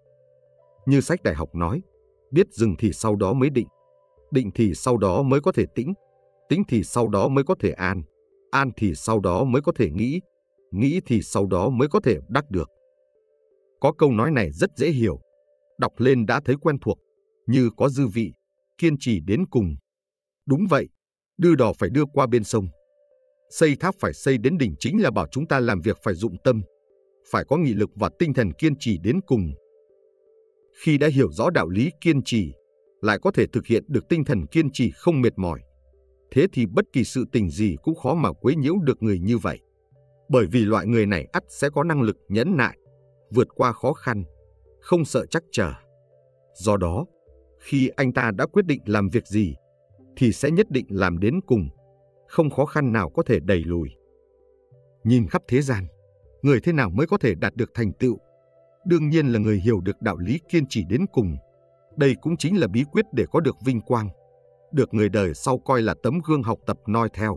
Như sách đại học nói, biết dừng thì sau đó mới định, định thì sau đó mới có thể tĩnh, tĩnh thì sau đó mới có thể an, an thì sau đó mới có thể nghĩ, nghĩ thì sau đó mới có thể đắc được. Có câu nói này rất dễ hiểu, đọc lên đã thấy quen thuộc, như có dư vị, kiên trì đến cùng. Đúng vậy, đưa đò phải đưa qua bên sông. Xây tháp phải xây đến đỉnh chính là bảo chúng ta làm việc phải dụng tâm, phải có nghị lực và tinh thần kiên trì đến cùng. Khi đã hiểu rõ đạo lý kiên trì, lại có thể thực hiện được tinh thần kiên trì không mệt mỏi, thế thì bất kỳ sự tình gì cũng khó mà quấy nhiễu được người như vậy. Bởi vì loại người này ắt sẽ có năng lực nhẫn nại, vượt qua khó khăn, không sợ trắc trở. Do đó, khi anh ta đã quyết định làm việc gì, thì sẽ nhất định làm đến cùng, không khó khăn nào có thể đẩy lùi. Nhìn khắp thế gian, người thế nào mới có thể đạt được thành tựu? Đương nhiên là người hiểu được đạo lý kiên trì đến cùng. Đây cũng chính là bí quyết để có được vinh quang, được người đời sau coi là tấm gương học tập noi theo.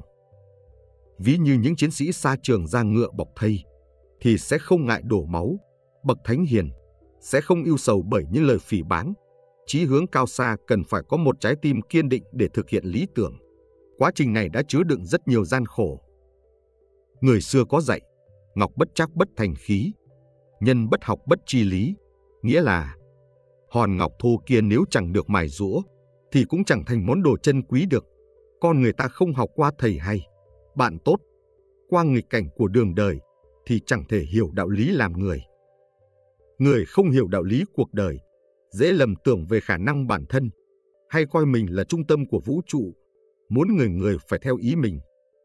Ví như những chiến sĩ xa trường ra ngựa bọc thây, thì sẽ không ngại đổ máu. Bậc thánh hiền sẽ không ưu sầu bởi những lời phỉ báng. Chí hướng cao xa cần phải có một trái tim kiên định để thực hiện lý tưởng. Quá trình này đã chứa đựng rất nhiều gian khổ. Người xưa có dạy, ngọc bất trắc bất thành khí, nhân bất học bất tri lý, nghĩa là hòn ngọc thô kia nếu chẳng được mài giũa thì cũng chẳng thành món đồ chân quý được. Con người ta không học qua thầy hay, bạn tốt, qua nghịch cảnh của đường đời thì chẳng thể hiểu đạo lý làm người. Người không hiểu đạo lý cuộc đời, dễ lầm tưởng về khả năng bản thân, hay coi mình là trung tâm của vũ trụ, muốn người người phải theo ý mình.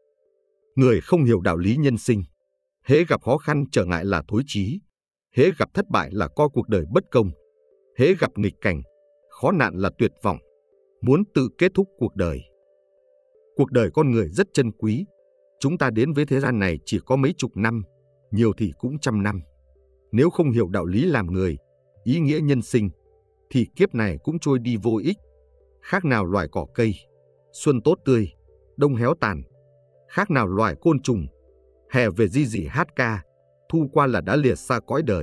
Người không hiểu đạo lý nhân sinh, hễ gặp khó khăn trở ngại là thối chí, hễ gặp thất bại là coi cuộc đời bất công, hễ gặp nghịch cảnh, khó nạn là tuyệt vọng, muốn tự kết thúc cuộc đời. Cuộc đời con người rất chân quý. Chúng ta đến với thế gian này chỉ có mấy chục năm, nhiều thì cũng trăm năm. Nếu không hiểu đạo lý làm người, ý nghĩa nhân sinh, thì kiếp này cũng trôi đi vô ích. Khác nào loài cỏ cây, xuân tốt tươi, đông héo tàn. Khác nào loài côn trùng, hè về ri rỉ hát ca, thu qua là đã lìa xa cõi đời.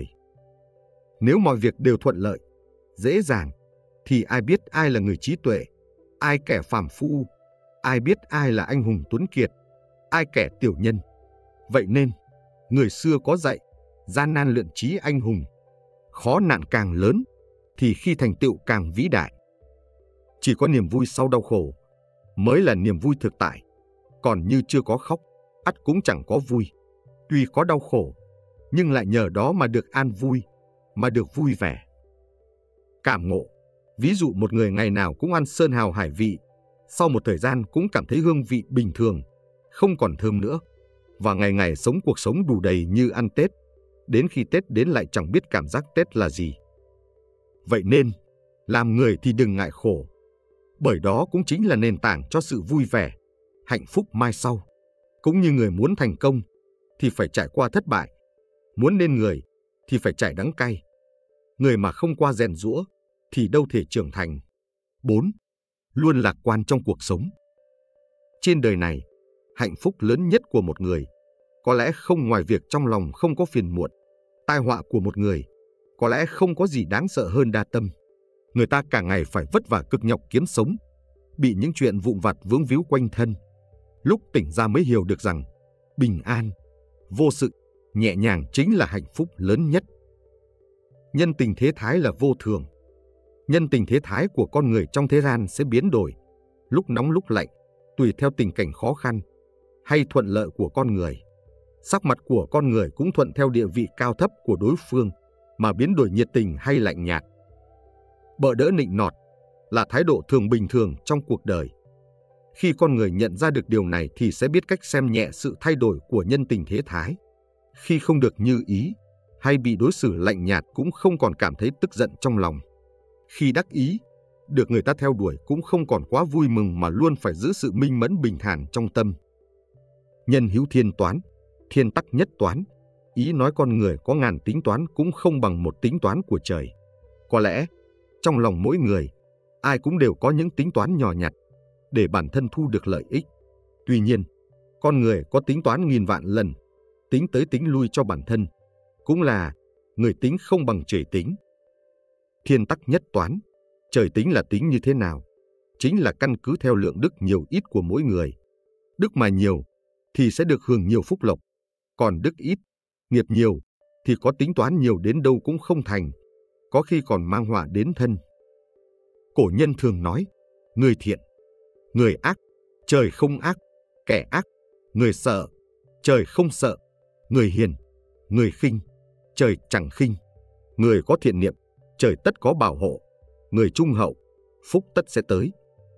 Nếu mọi việc đều thuận lợi, dễ dàng, thì ai biết ai là người trí tuệ, ai kẻ phàm phu, ai biết ai là anh hùng tuấn kiệt, ai kẻ tiểu nhân. Vậy nên, người xưa có dạy, gian nan luyện trí anh hùng, khó nạn càng lớn, thì khi thành tựu càng vĩ đại. Chỉ có niềm vui sau đau khổ mới là niềm vui thực tại, còn như chưa có khóc, ắt cũng chẳng có vui. Tuy có đau khổ, nhưng lại nhờ đó mà được an vui, mà được vui vẻ. Cảm ngộ, ví dụ một người ngày nào cũng ăn sơn hào hải vị, sau một thời gian cũng cảm thấy hương vị bình thường, không còn thơm nữa, và ngày ngày sống cuộc sống đủ đầy như ăn Tết, đến khi Tết đến lại chẳng biết cảm giác Tết là gì. Vậy nên, làm người thì đừng ngại khổ, bởi đó cũng chính là nền tảng cho sự vui vẻ, hạnh phúc mai sau. Cũng như người muốn thành công thì phải trải qua thất bại, muốn nên người thì phải trải đắng cay. Người mà không qua rèn giũa thì đâu thể trưởng thành. bốn. Luôn lạc quan trong cuộc sống. Trên đời này, hạnh phúc lớn nhất của một người có lẽ không ngoài việc trong lòng không có phiền muộn. Tai họa của một người có lẽ không có gì đáng sợ hơn đa tâm. Người ta cả ngày phải vất vả cực nhọc kiếm sống, bị những chuyện vụn vặt vướng víu quanh thân. Lúc tỉnh ra mới hiểu được rằng bình an, vô sự, nhẹ nhàng chính là hạnh phúc lớn nhất. Nhân tình thế thái là vô thường. Nhân tình thế thái của con người trong thế gian sẽ biến đổi, lúc nóng lúc lạnh, tùy theo tình cảnh khó khăn hay thuận lợi của con người. Sắc mặt của con người cũng thuận theo địa vị cao thấp của đối phương mà biến đổi nhiệt tình hay lạnh nhạt. Bợ đỡ nịnh nọt là thái độ thường bình thường trong cuộc đời. Khi con người nhận ra được điều này thì sẽ biết cách xem nhẹ sự thay đổi của nhân tình thế thái. Khi không được như ý hay bị đối xử lạnh nhạt cũng không còn cảm thấy tức giận trong lòng. Khi đắc ý, được người ta theo đuổi cũng không còn quá vui mừng mà luôn phải giữ sự minh mẫn bình thản trong tâm. Nhân hữu thiên toán, thiên tắc nhất toán. Ý nói con người có ngàn tính toán cũng không bằng một tính toán của trời. Có lẽ, trong lòng mỗi người, ai cũng đều có những tính toán nhỏ nhặt để bản thân thu được lợi ích. Tuy nhiên, con người có tính toán nghìn vạn lần, tính tới tính lui cho bản thân, cũng là người tính không bằng trời tính. Thiên tắc nhất toán, trời tính là tính như thế nào? Chính là căn cứ theo lượng đức nhiều ít của mỗi người. Đức mà nhiều thì sẽ được hưởng nhiều phúc lộc, còn đức ít, nghiệp nhiều thì có tính toán nhiều đến đâu cũng không thành, có khi còn mang họa đến thân. Cổ nhân thường nói, người thiện, người ác, trời không ác, kẻ ác, người sợ, trời không sợ, người hiền, người khinh, trời chẳng khinh, người có thiện niệm, trời tất có bảo hộ, người trung hậu, phúc tất sẽ tới.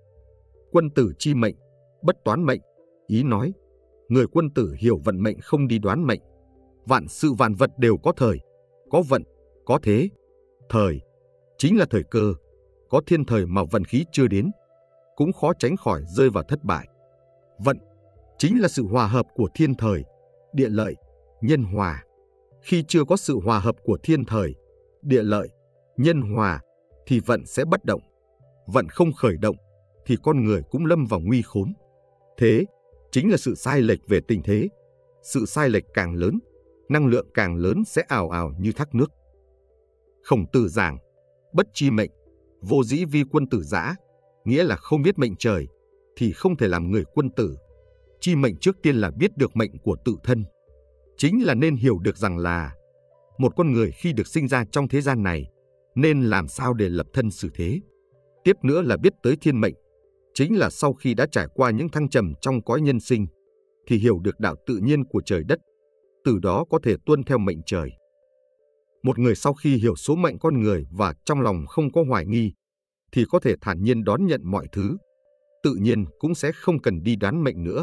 Quân tử chi mệnh, bất toán mệnh, ý nói, người quân tử hiểu vận mệnh không đi đoán mệnh. Vạn sự vạn vật đều có thời, có vận, có thế. Thời chính là thời cơ, có thiên thời mà vận khí chưa đến, cũng khó tránh khỏi rơi vào thất bại. Vận chính là sự hòa hợp của thiên thời, địa lợi, nhân hòa. Khi chưa có sự hòa hợp của thiên thời, địa lợi, nhân hòa thì vận sẽ bất động. Vận không khởi động thì con người cũng lâm vào nguy khốn. Thế chính là sự sai lệch về tình thế. Sự sai lệch càng lớn, năng lượng càng lớn sẽ ào ào như thác nước. Khổng Tử giảng, bất chi mệnh, vô dĩ vi quân tử giã, nghĩa là không biết mệnh trời thì không thể làm người quân tử. Chi mệnh trước tiên là biết được mệnh của tự thân. Chính là nên hiểu được rằng là một con người khi được sinh ra trong thế gian này nên làm sao để lập thân xử thế. Tiếp nữa là biết tới thiên mệnh, chính là sau khi đã trải qua những thăng trầm trong cõi nhân sinh thì hiểu được đạo tự nhiên của trời đất, từ đó có thể tuân theo mệnh trời. Một người sau khi hiểu số mệnh con người và trong lòng không có hoài nghi thì có thể thản nhiên đón nhận mọi thứ, tự nhiên cũng sẽ không cần đi đoán mệnh nữa.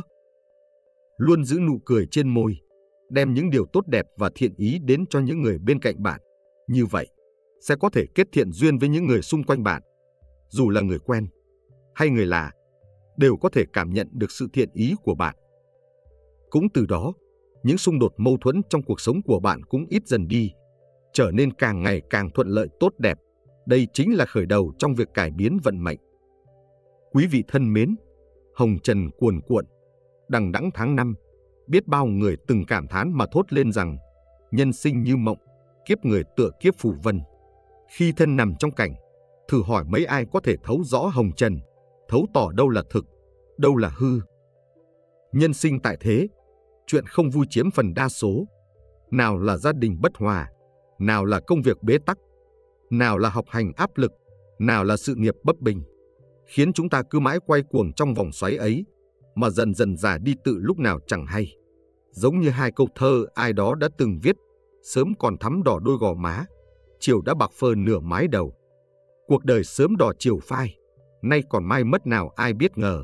Luôn giữ nụ cười trên môi, đem những điều tốt đẹp và thiện ý đến cho những người bên cạnh bạn. Như vậy, sẽ có thể kết thiện duyên với những người xung quanh bạn. dù là người quen hay người lạ, đều có thể cảm nhận được sự thiện ý của bạn. Cũng từ đó, những xung đột mâu thuẫn trong cuộc sống của bạn cũng ít dần đi, trở nên càng ngày càng thuận lợi tốt đẹp. Đây chính là khởi đầu trong việc cải biến vận mệnh. Quý vị thân mến, hồng trần cuồn cuộn, đằng đẵng tháng năm, biết bao người từng cảm thán mà thốt lên rằng nhân sinh như mộng, kiếp người tựa kiếp phù vân. Khi thân nằm trong cảnh, thử hỏi mấy ai có thể thấu rõ hồng trần, thấu tỏ đâu là thực, đâu là hư. Nhân sinh tại thế, chuyện không vui chiếm phần đa số. Nào là gia đình bất hòa, nào là công việc bế tắc, nào là học hành áp lực, nào là sự nghiệp bấp bênh, khiến chúng ta cứ mãi quay cuồng trong vòng xoáy ấy, mà dần dần già đi tự lúc nào chẳng hay. Giống như hai câu thơ ai đó đã từng viết: sớm còn thắm đỏ đôi gò má, chiều đã bạc phơ nửa mái đầu. Cuộc đời sớm đỏ chiều phai, nay còn mai mất nào ai biết ngờ.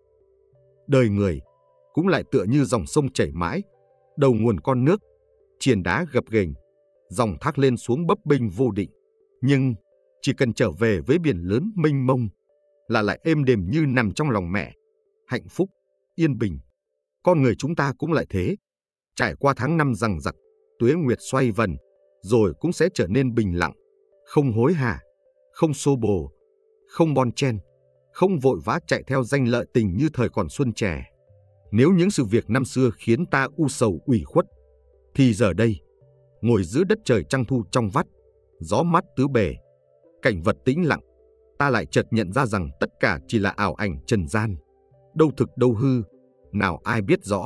Đời người cũng lại tựa như dòng sông chảy mãi, đầu nguồn con nước, triền đá gập ghềnh, dòng thác lên xuống bấp bênh vô định. Nhưng chỉ cần trở về với biển lớn mênh mông là lại êm đềm như nằm trong lòng mẹ, hạnh phúc, yên bình. Con người chúng ta cũng lại thế, trải qua tháng năm giằng giặc, tuế nguyệt xoay vần, rồi cũng sẽ trở nên bình lặng, không hối hả, không xô bồ, không bon chen, không vội vã chạy theo danh lợi tình như thời còn xuân trẻ. Nếu những sự việc năm xưa khiến ta u sầu ủy khuất, thì giờ đây, ngồi giữa đất trời trăng thu trong vắt, gió mát tứ bề, cảnh vật tĩnh lặng, ta lại chợt nhận ra rằng tất cả chỉ là ảo ảnh trần gian, đâu thực đâu hư, nào ai biết rõ.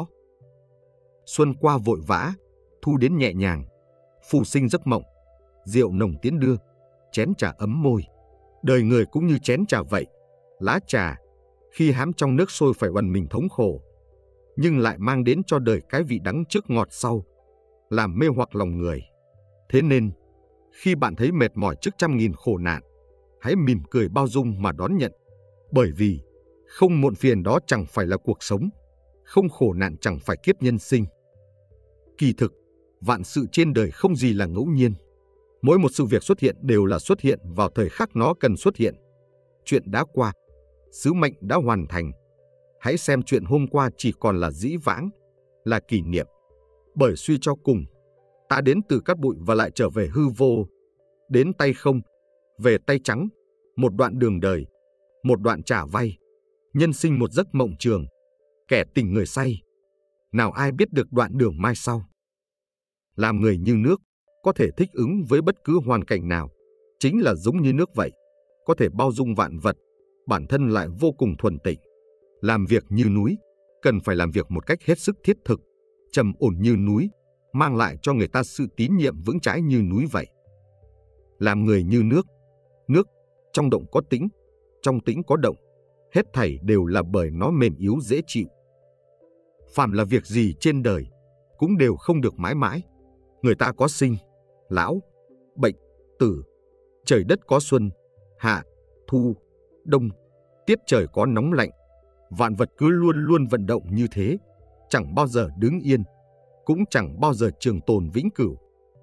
Xuân qua vội vã, thu đến nhẹ nhàng, phù sinh giấc mộng, rượu nồng tiến đưa, chén trà ấm môi. Đời người cũng như chén trà vậy, lá trà khi hám trong nước sôi phải oằn mình thống khổ, nhưng lại mang đến cho đời cái vị đắng trước ngọt sau, làm mê hoặc lòng người. Thế nên, khi bạn thấy mệt mỏi trước trăm nghìn khổ nạn, hãy mỉm cười bao dung mà đón nhận, bởi vì không muộn phiền đó chẳng phải là cuộc sống, không khổ nạn chẳng phải kiếp nhân sinh. Kỳ thực, vạn sự trên đời không gì là ngẫu nhiên. Mỗi một sự việc xuất hiện đều là xuất hiện vào thời khắc nó cần xuất hiện. Chuyện đã qua, sứ mệnh đã hoàn thành. Hãy xem chuyện hôm qua chỉ còn là dĩ vãng, là kỷ niệm. Bởi suy cho cùng, ta đến từ cát bụi và lại trở về hư vô. Đến tay không, về tay trắng, một đoạn đường đời, một đoạn trả vay. Nhân sinh một giấc mộng trường, kẻ tỉnh người say. Nào ai biết được đoạn đường mai sau. Làm người như nước, có thể thích ứng với bất cứ hoàn cảnh nào, chính là giống như nước vậy, có thể bao dung vạn vật, bản thân lại vô cùng thuần tịnh. Làm việc như núi, cần phải làm việc một cách hết sức thiết thực, trầm ổn như núi, mang lại cho người ta sự tín nhiệm vững chãi như núi vậy. Làm người như nước, nước trong động có tĩnh, trong tĩnh có động, hết thảy đều là bởi nó mềm yếu dễ chịu. Phàm là việc gì trên đời, cũng đều không được mãi mãi. Người ta có sinh, lão, bệnh, tử. Trời đất có xuân, hạ, thu, đông. Tiết trời có nóng lạnh. Vạn vật cứ luôn luôn vận động như thế, chẳng bao giờ đứng yên, cũng chẳng bao giờ trường tồn vĩnh cửu.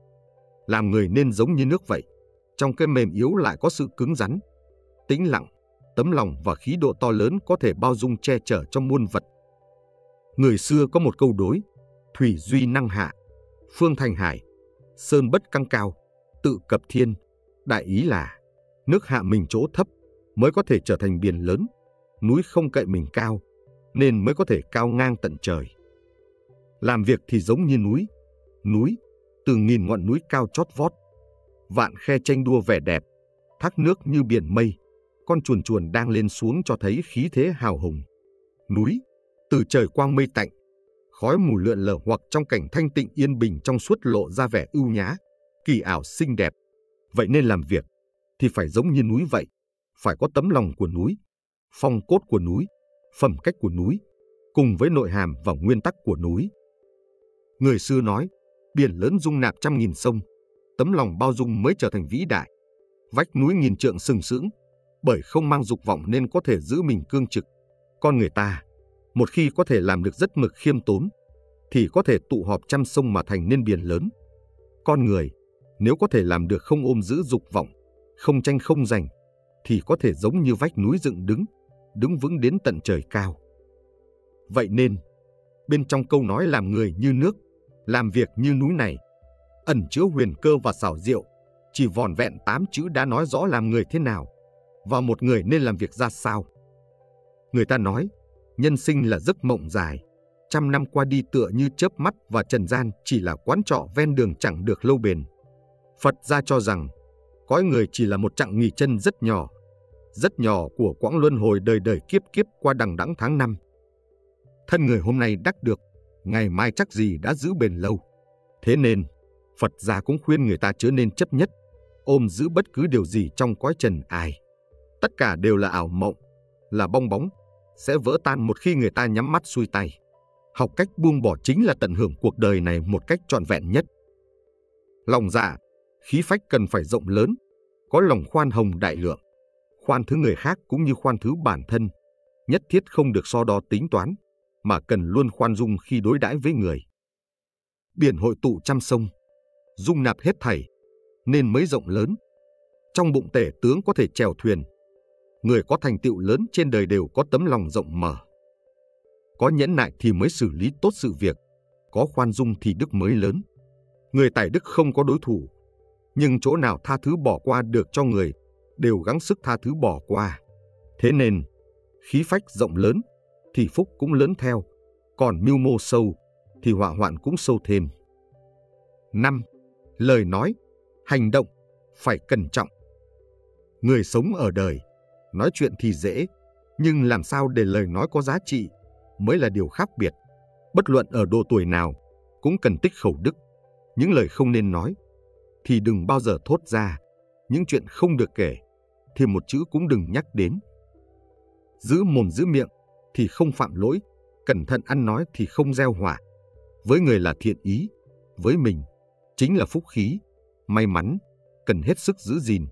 Làm người nên giống như nước vậy, trong cái mềm yếu lại có sự cứng rắn, tĩnh lặng, tấm lòng và khí độ to lớn có thể bao dung che chở cho muôn vật. Người xưa có một câu đối: thủy duy năng hạ, phương thành hải, sơn bất căng cao, tự cập thiên. Đại ý là nước hạ mình chỗ thấp mới có thể trở thành biển lớn, núi không cậy mình cao nên mới có thể cao ngang tận trời. Làm việc thì giống như núi, núi từ nghìn ngọn núi cao chót vót, vạn khe tranh đua vẻ đẹp, thác nước như biển mây, con chuồn chuồn đang lên xuống cho thấy khí thế hào hùng. Núi từ trời quang mây tạnh, khói mù lượn lờ, hoặc trong cảnh thanh tịnh yên bình trong suốt lộ ra vẻ ưu nhã, kỳ ảo xinh đẹp. Vậy nên làm việc thì phải giống như núi vậy, phải có tấm lòng của núi, phong cốt của núi, phẩm cách của núi, cùng với nội hàm và nguyên tắc của núi. Người xưa nói, biển lớn dung nạp trăm nghìn sông, tấm lòng bao dung mới trở thành vĩ đại. Vách núi nghìn trượng sừng sững, bởi không mang dục vọng nên có thể giữ mình cương trực. Con người ta, một khi có thể làm được rất mực khiêm tốn, thì có thể tụ họp trăm sông mà thành nên biển lớn. Con người, nếu có thể làm được không ôm giữ dục vọng, không tranh không giành, thì có thể giống như vách núi dựng đứng, đứng vững đến tận trời cao. Vậy nên, bên trong câu nói làm người như nước, làm việc như núi này, ẩn chứa huyền cơ và xảo diệu, chỉ vỏn vẹn tám chữ đã nói rõ làm người thế nào, và một người nên làm việc ra sao. Người ta nói, nhân sinh là giấc mộng dài, trăm năm qua đi tựa như chớp mắt và trần gian chỉ là quán trọ ven đường chẳng được lâu bền. Phật gia cho rằng, cõi người chỉ là một chặng nghỉ chân rất nhỏ, rất nhỏ của quãng luân hồi đời đời kiếp kiếp qua đằng đẵng tháng năm. Thân người hôm nay đắc được, ngày mai chắc gì đã giữ bền lâu. Thế nên, Phật gia cũng khuyên người ta chớ nên chấp nhất, ôm giữ bất cứ điều gì trong cõi trần ai. Tất cả đều là ảo mộng, là bong bóng, sẽ vỡ tan một khi người ta nhắm mắt xuôi tay. Học cách buông bỏ chính là tận hưởng cuộc đời này một cách trọn vẹn nhất. Lòng dạ, khí phách cần phải rộng lớn, có lòng khoan hồng đại lượng. Khoan thứ người khác cũng như khoan thứ bản thân, nhất thiết không được so đo tính toán, mà cần luôn khoan dung khi đối đãi với người. Biển hội tụ trăm sông, dung nạp hết thảy, nên mới rộng lớn. Trong bụng tể tướng có thể chèo thuyền. Người có thành tựu lớn trên đời đều có tấm lòng rộng mở. Có nhẫn nại thì mới xử lý tốt sự việc, có khoan dung thì đức mới lớn. Người tài đức không có đối thủ, nhưng chỗ nào tha thứ bỏ qua được cho người, đều gắng sức tha thứ bỏ qua. Thế nên, khí phách rộng lớn, thì phúc cũng lớn theo, còn mưu mô sâu, thì họa hoạn cũng sâu thêm. năm. Lời nói, hành động, phải cẩn trọng. Người sống ở đời, nói chuyện thì dễ, nhưng làm sao để lời nói có giá trị mới là điều khác biệt. Bất luận ở độ tuổi nào, cũng cần tích khẩu đức. Những lời không nên nói, thì đừng bao giờ thốt ra. Những chuyện không được kể, thì một chữ cũng đừng nhắc đến. Giữ mồm giữ miệng, thì không phạm lỗi. Cẩn thận ăn nói thì không gieo họa. Với người là thiện ý, với mình chính là phúc khí, may mắn, cần hết sức giữ gìn.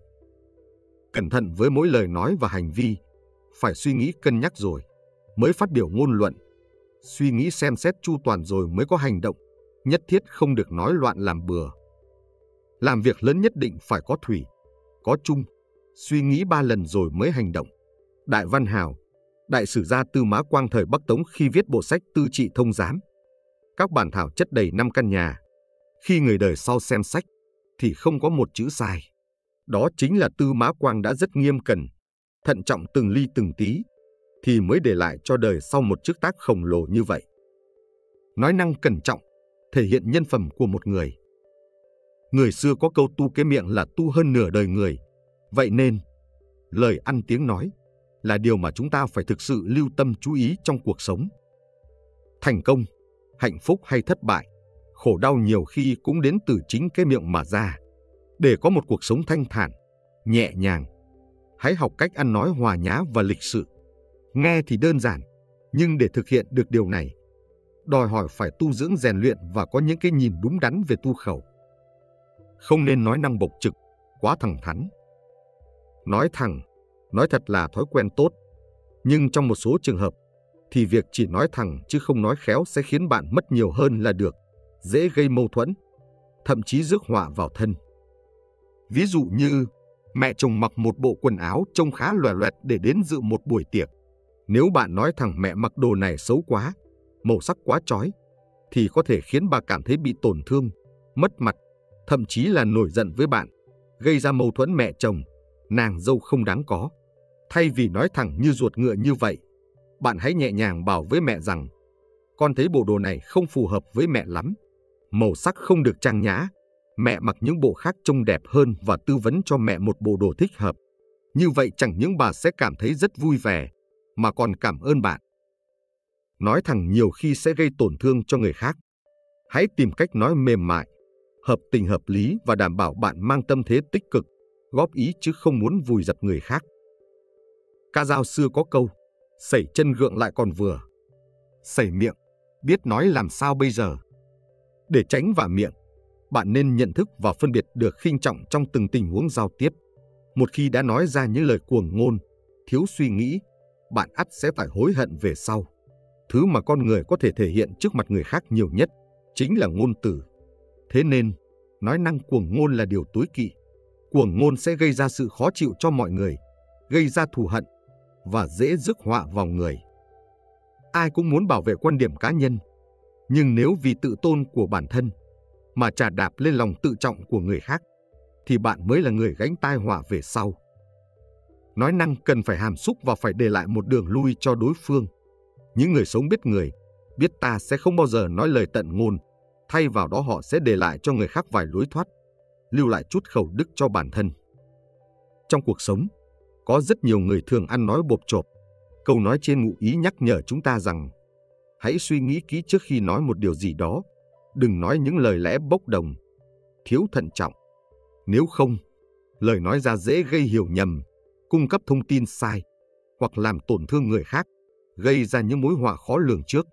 Cẩn thận với mỗi lời nói và hành vi, phải suy nghĩ cân nhắc rồi mới phát biểu ngôn luận, suy nghĩ xem xét chu toàn rồi mới có hành động, nhất thiết không được nói loạn làm bừa. Làm việc lớn nhất định phải có thủy, có chung, suy nghĩ ba lần rồi mới hành động. Đại văn hào, đại sử gia Tư Mã Quang thời Bắc Tống khi viết bộ sách Tư Trị Thông Giám, các bản thảo chất đầy năm căn nhà. Khi người đời sau xem sách, thì không có một chữ sai. Đó chính là Tư Mã Quang đã rất nghiêm cẩn, thận trọng từng ly từng tí, thì mới để lại cho đời sau một chức tác khổng lồ như vậy. Nói năng cẩn trọng, thể hiện nhân phẩm của một người. Người xưa có câu tu cái miệng là tu hơn nửa đời người. Vậy nên, lời ăn tiếng nói là điều mà chúng ta phải thực sự lưu tâm chú ý trong cuộc sống. Thành công, hạnh phúc hay thất bại, khổ đau nhiều khi cũng đến từ chính cái miệng mà ra. Để có một cuộc sống thanh thản, nhẹ nhàng, hãy học cách ăn nói hòa nhã và lịch sự. Nghe thì đơn giản, nhưng để thực hiện được điều này, đòi hỏi phải tu dưỡng rèn luyện và có những cái nhìn đúng đắn về tu khẩu. Không nên nói năng bộc trực, quá thẳng thắn. Nói thẳng, nói thật là thói quen tốt, nhưng trong một số trường hợp, thì việc chỉ nói thẳng chứ không nói khéo sẽ khiến bạn mất nhiều hơn là được, dễ gây mâu thuẫn, thậm chí rước họa vào thân. Ví dụ như, mẹ chồng mặc một bộ quần áo trông khá loè loẹt để đến dự một buổi tiệc. Nếu bạn nói thẳng mẹ mặc đồ này xấu quá, màu sắc quá chói, thì có thể khiến bà cảm thấy bị tổn thương, mất mặt, thậm chí là nổi giận với bạn, gây ra mâu thuẫn mẹ chồng, nàng dâu không đáng có. Thay vì nói thẳng như ruột ngựa như vậy, bạn hãy nhẹ nhàng bảo với mẹ rằng, con thấy bộ đồ này không phù hợp với mẹ lắm, màu sắc không được trang nhã, mẹ mặc những bộ khác trông đẹp hơn và tư vấn cho mẹ một bộ đồ thích hợp. Như vậy chẳng những bà sẽ cảm thấy rất vui vẻ, mà còn cảm ơn bạn. Nói thẳng nhiều khi sẽ gây tổn thương cho người khác. Hãy tìm cách nói mềm mại, hợp tình hợp lý và đảm bảo bạn mang tâm thế tích cực, góp ý chứ không muốn vùi dập người khác. Ca dao xưa có câu, sẩy chân gượng lại còn vừa. Sẩy miệng, biết nói làm sao bây giờ. Để tránh vạ miệng, bạn nên nhận thức và phân biệt được khinh trọng trong từng tình huống giao tiếp. Một khi đã nói ra những lời cuồng ngôn, thiếu suy nghĩ, bạn ắt sẽ phải hối hận về sau. Thứ mà con người có thể thể hiện trước mặt người khác nhiều nhất chính là ngôn từ. Thế nên, nói năng cuồng ngôn là điều tối kỵ. Cuồng ngôn sẽ gây ra sự khó chịu cho mọi người, gây ra thù hận và dễ rước họa vào người. Ai cũng muốn bảo vệ quan điểm cá nhân, nhưng nếu vì tự tôn của bản thân mà chà đạp lên lòng tự trọng của người khác, thì bạn mới là người gánh tai họa về sau. Nói năng cần phải hàm xúc và phải để lại một đường lui cho đối phương. Những người sống biết người, biết ta sẽ không bao giờ nói lời tận ngôn, thay vào đó họ sẽ để lại cho người khác vài lối thoát, lưu lại chút khẩu đức cho bản thân. Trong cuộc sống, có rất nhiều người thường ăn nói bộp chộp. Câu nói trên ngụ ý nhắc nhở chúng ta rằng hãy suy nghĩ kỹ trước khi nói một điều gì đó, đừng nói những lời lẽ bốc đồng, thiếu thận trọng. Nếu không, lời nói ra dễ gây hiểu nhầm, cung cấp thông tin sai, hoặc làm tổn thương người khác, gây ra những mối họa khó lường trước.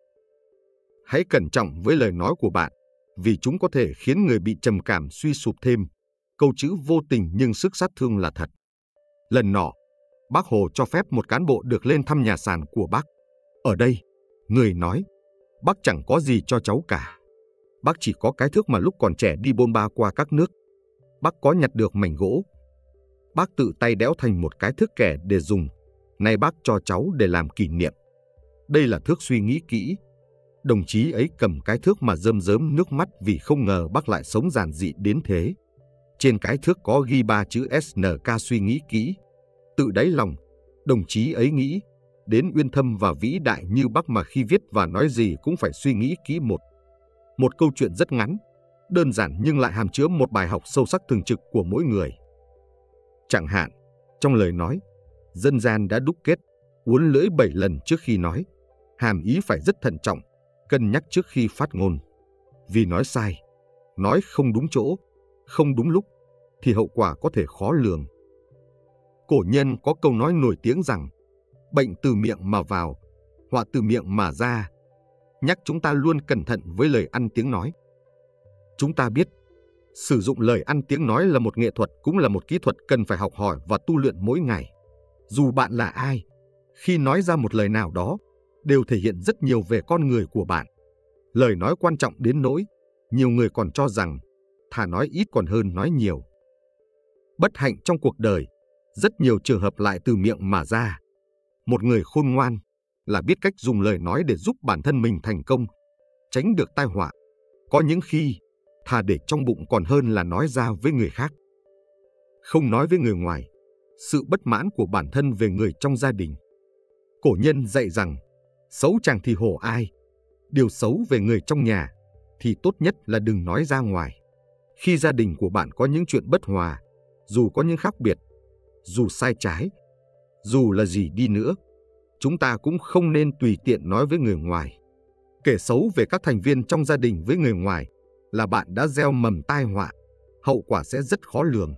Hãy cẩn trọng với lời nói của bạn, vì chúng có thể khiến người bị trầm cảm suy sụp thêm. Câu chữ vô tình nhưng sức sát thương là thật. Lần nọ, Bác Hồ cho phép một cán bộ được lên thăm nhà sàn của Bác. Ở đây, người nói, Bác chẳng có gì cho cháu cả. Bác chỉ có cái thước mà lúc còn trẻ đi bôn ba qua các nước. Bác có nhặt được mảnh gỗ. Bác tự tay đẽo thành một cái thước kẻ để dùng. Nay bác cho cháu để làm kỷ niệm. Đây là thước suy nghĩ kỹ. Đồng chí ấy cầm cái thước mà rơm rớm nước mắt vì không ngờ bác lại sống giản dị đến thế. Trên cái thước có ghi ba chữ ét en ca suy nghĩ kỹ. Tự đáy lòng, đồng chí ấy nghĩ đến uyên thâm và vĩ đại như bác mà khi viết và nói gì cũng phải suy nghĩ kỹ một. Một câu chuyện rất ngắn, đơn giản nhưng lại hàm chứa một bài học sâu sắc thường trực của mỗi người. Chẳng hạn, trong lời nói, dân gian đã đúc kết, uốn lưỡi bảy lần trước khi nói, hàm ý phải rất thận trọng, cân nhắc trước khi phát ngôn. Vì nói sai, nói không đúng chỗ, không đúng lúc, thì hậu quả có thể khó lường. Cổ nhân có câu nói nổi tiếng rằng, bệnh từ miệng mà vào, họa từ miệng mà ra, nhắc chúng ta luôn cẩn thận với lời ăn tiếng nói. Chúng ta biết, sử dụng lời ăn tiếng nói là một nghệ thuật, cũng là một kỹ thuật cần phải học hỏi và tu luyện mỗi ngày. Dù bạn là ai, khi nói ra một lời nào đó, đều thể hiện rất nhiều về con người của bạn. Lời nói quan trọng đến nỗi, nhiều người còn cho rằng, thà nói ít còn hơn nói nhiều. Bất hạnh trong cuộc đời, rất nhiều trường hợp lại từ miệng mà ra. Một người khôn ngoan là biết cách dùng lời nói để giúp bản thân mình thành công, tránh được tai họa. Có những khi, thà để trong bụng còn hơn là nói ra với người khác. Không nói với người ngoài, sự bất mãn của bản thân về người trong gia đình. Cổ nhân dạy rằng, xấu chẳng thì hổ ai. Điều xấu về người trong nhà thì tốt nhất là đừng nói ra ngoài. Khi gia đình của bạn có những chuyện bất hòa, dù có những khác biệt, dù sai trái, dù là gì đi nữa, chúng ta cũng không nên tùy tiện nói với người ngoài. Kể xấu về các thành viên trong gia đình với người ngoài là bạn đã gieo mầm tai họa, hậu quả sẽ rất khó lường.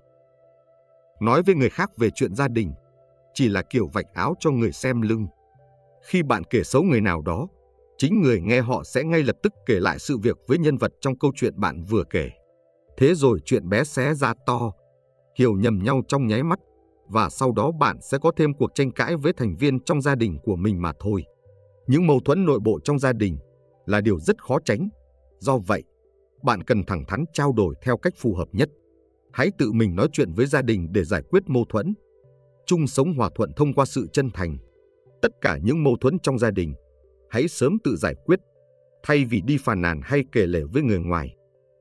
Nói với người khác về chuyện gia đình chỉ là kiểu vạch áo cho người xem lưng. Khi bạn kể xấu người nào đó, chính người nghe họ sẽ ngay lập tức kể lại sự việc với nhân vật trong câu chuyện bạn vừa kể. Thế rồi chuyện bé xé ra to, hiểu nhầm nhau trong nháy mắt, và sau đó bạn sẽ có thêm cuộc tranh cãi với thành viên trong gia đình của mình mà thôi. Những mâu thuẫn nội bộ trong gia đình là điều rất khó tránh. Do vậy, bạn cần thẳng thắn trao đổi theo cách phù hợp nhất. Hãy tự mình nói chuyện với gia đình để giải quyết mâu thuẫn. Chung sống hòa thuận thông qua sự chân thành. Tất cả những mâu thuẫn trong gia đình, hãy sớm tự giải quyết, thay vì đi phàn nàn hay kể lể với người ngoài.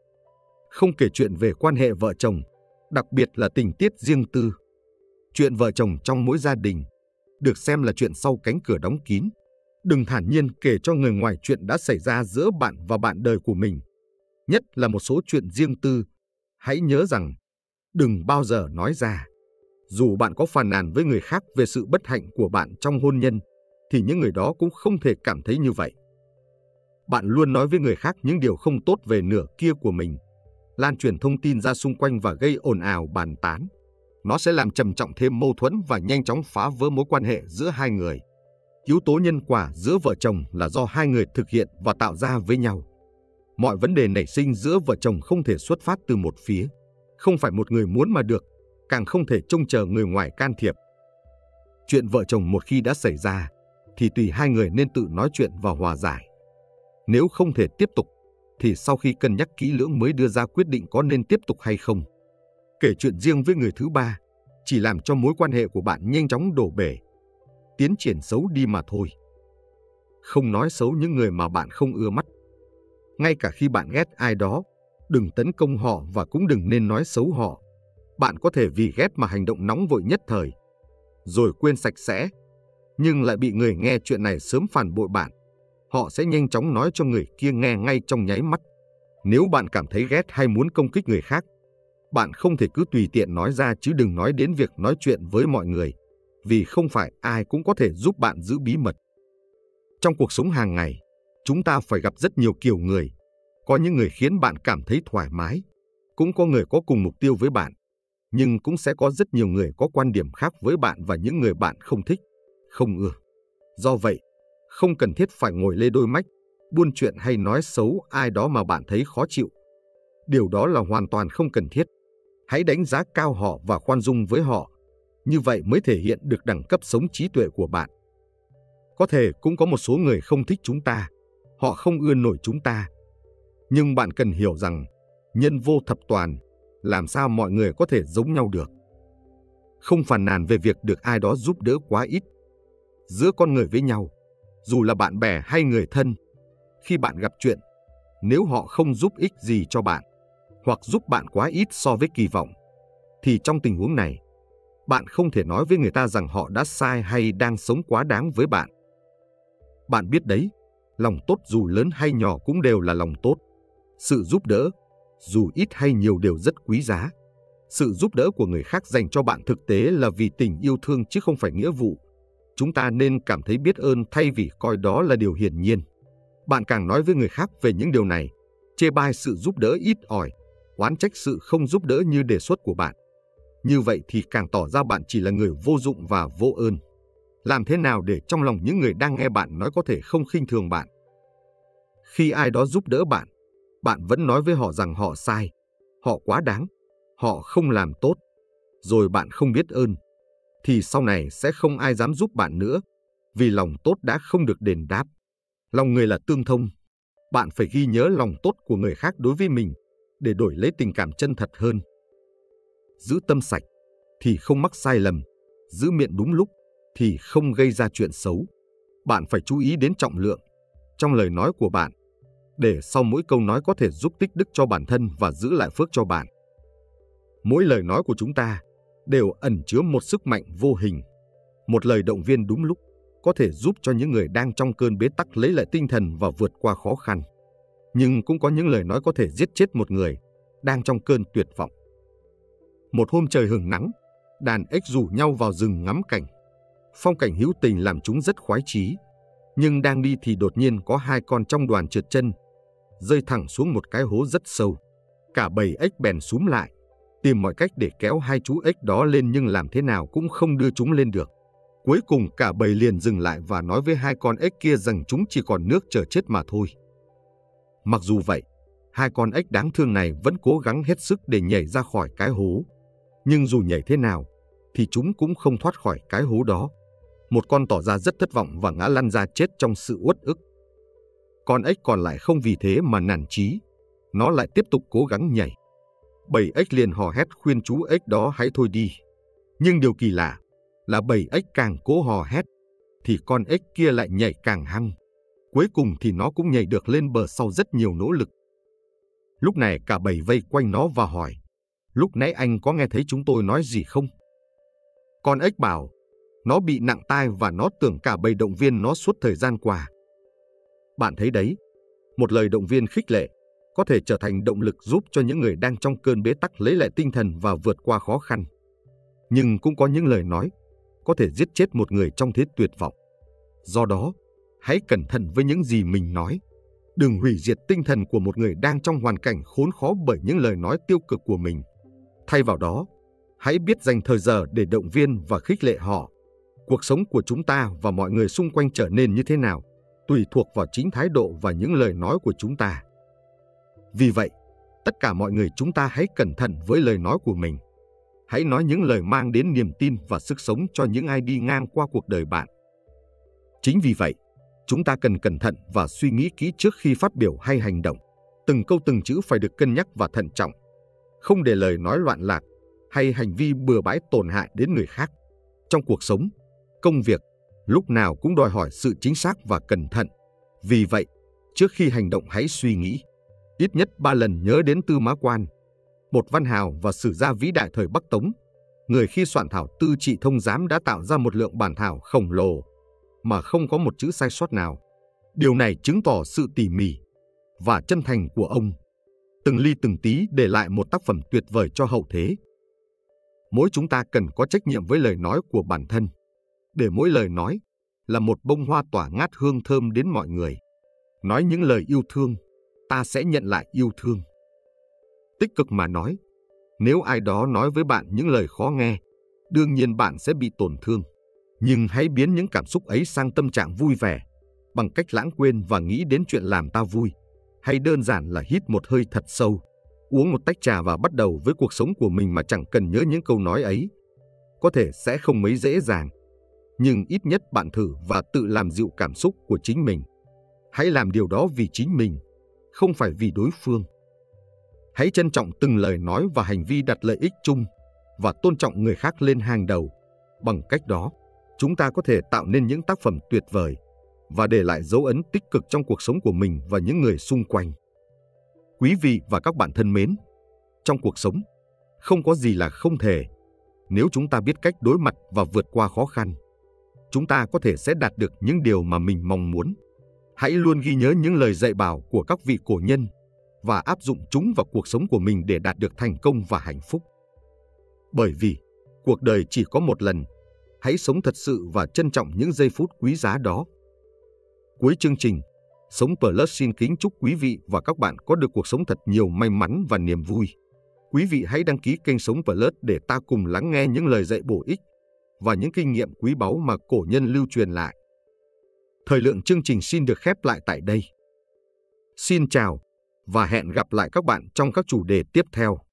Không kể chuyện về quan hệ vợ chồng, đặc biệt là tình tiết riêng tư. Chuyện vợ chồng trong mỗi gia đình được xem là chuyện sau cánh cửa đóng kín. Đừng thản nhiên kể cho người ngoài chuyện đã xảy ra giữa bạn và bạn đời của mình. Nhất là một số chuyện riêng tư. Hãy nhớ rằng, đừng bao giờ nói ra. Dù bạn có phàn nàn với người khác về sự bất hạnh của bạn trong hôn nhân, thì những người đó cũng không thể cảm thấy như vậy. Bạn luôn nói với người khác những điều không tốt về nửa kia của mình, lan truyền thông tin ra xung quanh và gây ồn ào bàn tán. Nó sẽ làm trầm trọng thêm mâu thuẫn và nhanh chóng phá vỡ mối quan hệ giữa hai người. Yếu tố nhân quả giữa vợ chồng là do hai người thực hiện và tạo ra với nhau. Mọi vấn đề nảy sinh giữa vợ chồng không thể xuất phát từ một phía. Không phải một người muốn mà được, càng không thể trông chờ người ngoài can thiệp. Chuyện vợ chồng một khi đã xảy ra, thì tùy hai người nên tự nói chuyện và hòa giải. Nếu không thể tiếp tục, thì sau khi cân nhắc kỹ lưỡng mới đưa ra quyết định có nên tiếp tục hay không. Kể chuyện riêng với người thứ ba chỉ làm cho mối quan hệ của bạn nhanh chóng đổ bể, tiến triển xấu đi mà thôi. Không nói xấu những người mà bạn không ưa mắt. Ngay cả khi bạn ghét ai đó, đừng tấn công họ và cũng đừng nên nói xấu họ. Bạn có thể vì ghét mà hành động nóng vội nhất thời, rồi quên sạch sẽ, nhưng lại bị người nghe chuyện này sớm phản bội bạn. Họ sẽ nhanh chóng nói cho người kia nghe ngay trong nháy mắt. Nếu bạn cảm thấy ghét hay muốn công kích người khác, bạn không thể cứ tùy tiện nói ra, chứ đừng nói đến việc nói chuyện với mọi người, vì không phải ai cũng có thể giúp bạn giữ bí mật. Trong cuộc sống hàng ngày, chúng ta phải gặp rất nhiều kiểu người. Có những người khiến bạn cảm thấy thoải mái, cũng có người có cùng mục tiêu với bạn, nhưng cũng sẽ có rất nhiều người có quan điểm khác với bạn và những người bạn không thích, không ưa. Do vậy, không cần thiết phải ngồi lê đôi mách, buôn chuyện hay nói xấu ai đó mà bạn thấy khó chịu. Điều đó là hoàn toàn không cần thiết. Hãy đánh giá cao họ và khoan dung với họ. Như vậy mới thể hiện được đẳng cấp sống trí tuệ của bạn. Có thể cũng có một số người không thích chúng ta, họ không ưa nổi chúng ta. Nhưng bạn cần hiểu rằng, nhân vô thập toàn, làm sao mọi người có thể giống nhau được. Không phàn nàn về việc được ai đó giúp đỡ quá ít. Giữa con người với nhau, dù là bạn bè hay người thân, khi bạn gặp chuyện, nếu họ không giúp ích gì cho bạn, hoặc giúp bạn quá ít so với kỳ vọng, thì trong tình huống này, bạn không thể nói với người ta rằng họ đã sai hay đang sống quá đáng với bạn. Bạn biết đấy, lòng tốt dù lớn hay nhỏ cũng đều là lòng tốt. Sự giúp đỡ, dù ít hay nhiều đều rất quý giá. Sự giúp đỡ của người khác dành cho bạn thực tế là vì tình yêu thương chứ không phải nghĩa vụ. Chúng ta nên cảm thấy biết ơn thay vì coi đó là điều hiển nhiên. Bạn càng nói với người khác về những điều này, chê bai sự giúp đỡ ít ỏi, oán trách sự không giúp đỡ như đề xuất của bạn, như vậy thì càng tỏ ra bạn chỉ là người vô dụng và vô ơn. Làm thế nào để trong lòng những người đang nghe bạn nói có thể không khinh thường bạn? Khi ai đó giúp đỡ bạn, bạn vẫn nói với họ rằng họ sai, họ quá đáng, họ không làm tốt, rồi bạn không biết ơn, thì sau này sẽ không ai dám giúp bạn nữa, vì lòng tốt đã không được đền đáp. Lòng người là tương thông, bạn phải ghi nhớ lòng tốt của người khác đối với mình để đổi lấy tình cảm chân thật hơn. Giữ tâm sạch thì không mắc sai lầm, giữ miệng đúng lúc thì không gây ra chuyện xấu. Bạn phải chú ý đến trọng lượng trong lời nói của bạn, để sau mỗi câu nói có thể giúp tích đức cho bản thân và giữ lại phước cho bạn. Mỗi lời nói của chúng ta đều ẩn chứa một sức mạnh vô hình. Một lời động viên đúng lúc có thể giúp cho những người đang trong cơn bế tắc lấy lại tinh thần và vượt qua khó khăn. Nhưng cũng có những lời nói có thể giết chết một người đang trong cơn tuyệt vọng. Một hôm trời hừng nắng, đàn ếch rủ nhau vào rừng ngắm cảnh. Phong cảnh hữu tình làm chúng rất khoái chí. Nhưng đang đi thì đột nhiên có hai con trong đoàn trượt chân, rơi thẳng xuống một cái hố rất sâu. Cả bầy ếch bèn xúm lại, tìm mọi cách để kéo hai chú ếch đó lên, nhưng làm thế nào cũng không đưa chúng lên được. Cuối cùng cả bầy liền dừng lại và nói với hai con ếch kia rằng chúng chỉ còn nước chờ chết mà thôi. Mặc dù vậy, hai con ếch đáng thương này vẫn cố gắng hết sức để nhảy ra khỏi cái hố. Nhưng dù nhảy thế nào, thì chúng cũng không thoát khỏi cái hố đó. Một con tỏ ra rất thất vọng và ngã lăn ra chết trong sự uất ức. Con ếch còn lại không vì thế mà nản chí, nó lại tiếp tục cố gắng nhảy. Bầy ếch liền hò hét khuyên chú ếch đó hãy thôi đi. Nhưng điều kỳ lạ là bầy ếch càng cố hò hét, thì con ếch kia lại nhảy càng hăng. Cuối cùng thì nó cũng nhảy được lên bờ sau rất nhiều nỗ lực. Lúc này cả bầy vây quanh nó và hỏi, lúc nãy anh có nghe thấy chúng tôi nói gì không? Con ếch bảo, nó bị nặng tai và nó tưởng cả bầy động viên nó suốt thời gian qua. Bạn thấy đấy, một lời động viên khích lệ có thể trở thành động lực giúp cho những người đang trong cơn bế tắc lấy lại tinh thần và vượt qua khó khăn. Nhưng cũng có những lời nói có thể giết chết một người trong thế tuyệt vọng. Do đó, hãy cẩn thận với những gì mình nói. Đừng hủy diệt tinh thần của một người đang trong hoàn cảnh khốn khó bởi những lời nói tiêu cực của mình. Thay vào đó, hãy biết dành thời giờ để động viên và khích lệ họ. Cuộc sống của chúng ta và mọi người xung quanh trở nên như thế nào tùy thuộc vào chính thái độ và những lời nói của chúng ta. Vì vậy, tất cả mọi người chúng ta hãy cẩn thận với lời nói của mình. Hãy nói những lời mang đến niềm tin và sức sống cho những ai đi ngang qua cuộc đời bạn. Chính vì vậy, chúng ta cần cẩn thận và suy nghĩ kỹ trước khi phát biểu hay hành động. Từng câu từng chữ phải được cân nhắc và thận trọng. Không để lời nói loạn lạc, hay hành vi bừa bãi tổn hại đến người khác. Trong cuộc sống, công việc, lúc nào cũng đòi hỏi sự chính xác và cẩn thận. Vì vậy, trước khi hành động hãy suy nghĩ ít nhất ba lần nhớ đến Tư Mã Quan, một văn hào và sử gia vĩ đại thời Bắc Tống. Người khi soạn thảo Tư Trị Thông Giám đã tạo ra một lượng bản thảo khổng lồ mà không có một chữ sai sót nào. Điều này chứng tỏ sự tỉ mỉ và chân thành của ông, từng ly từng tí để lại một tác phẩm tuyệt vời cho hậu thế. Mỗi chúng ta cần có trách nhiệm với lời nói của bản thân, để mỗi lời nói là một bông hoa tỏa ngát hương thơm đến mọi người. Nói những lời yêu thương, ta sẽ nhận lại yêu thương. Tích cực mà nói, nếu ai đó nói với bạn những lời khó nghe, đương nhiên bạn sẽ bị tổn thương. Nhưng hãy biến những cảm xúc ấy sang tâm trạng vui vẻ, bằng cách lãng quên và nghĩ đến chuyện làm ta vui. Hay đơn giản là hít một hơi thật sâu, uống một tách trà và bắt đầu với cuộc sống của mình mà chẳng cần nhớ những câu nói ấy. Có thể sẽ không mấy dễ dàng, nhưng ít nhất bạn thử và tự làm dịu cảm xúc của chính mình. Hãy làm điều đó vì chính mình, không phải vì đối phương. Hãy trân trọng từng lời nói và hành vi đặt lợi ích chung và tôn trọng người khác lên hàng đầu. Bằng cách đó, chúng ta có thể tạo nên những tác phẩm tuyệt vời và để lại dấu ấn tích cực trong cuộc sống của mình và những người xung quanh. Quý vị và các bạn thân mến, trong cuộc sống, không có gì là không thể. Nếu chúng ta biết cách đối mặt và vượt qua khó khăn, chúng ta có thể sẽ đạt được những điều mà mình mong muốn. Hãy luôn ghi nhớ những lời dạy bảo của các vị cổ nhân và áp dụng chúng vào cuộc sống của mình để đạt được thành công và hạnh phúc. Bởi vì cuộc đời chỉ có một lần, hãy sống thật sự và trân trọng những giây phút quý giá đó. Cuối chương trình, Sống Plus xin kính chúc quý vị và các bạn có được cuộc sống thật nhiều may mắn và niềm vui. Quý vị hãy đăng ký kênh Sống Plus để ta cùng lắng nghe những lời dạy bổ ích và những kinh nghiệm quý báu mà cổ nhân lưu truyền lại. Thời lượng chương trình xin được khép lại tại đây. Xin chào và hẹn gặp lại các bạn trong các chủ đề tiếp theo.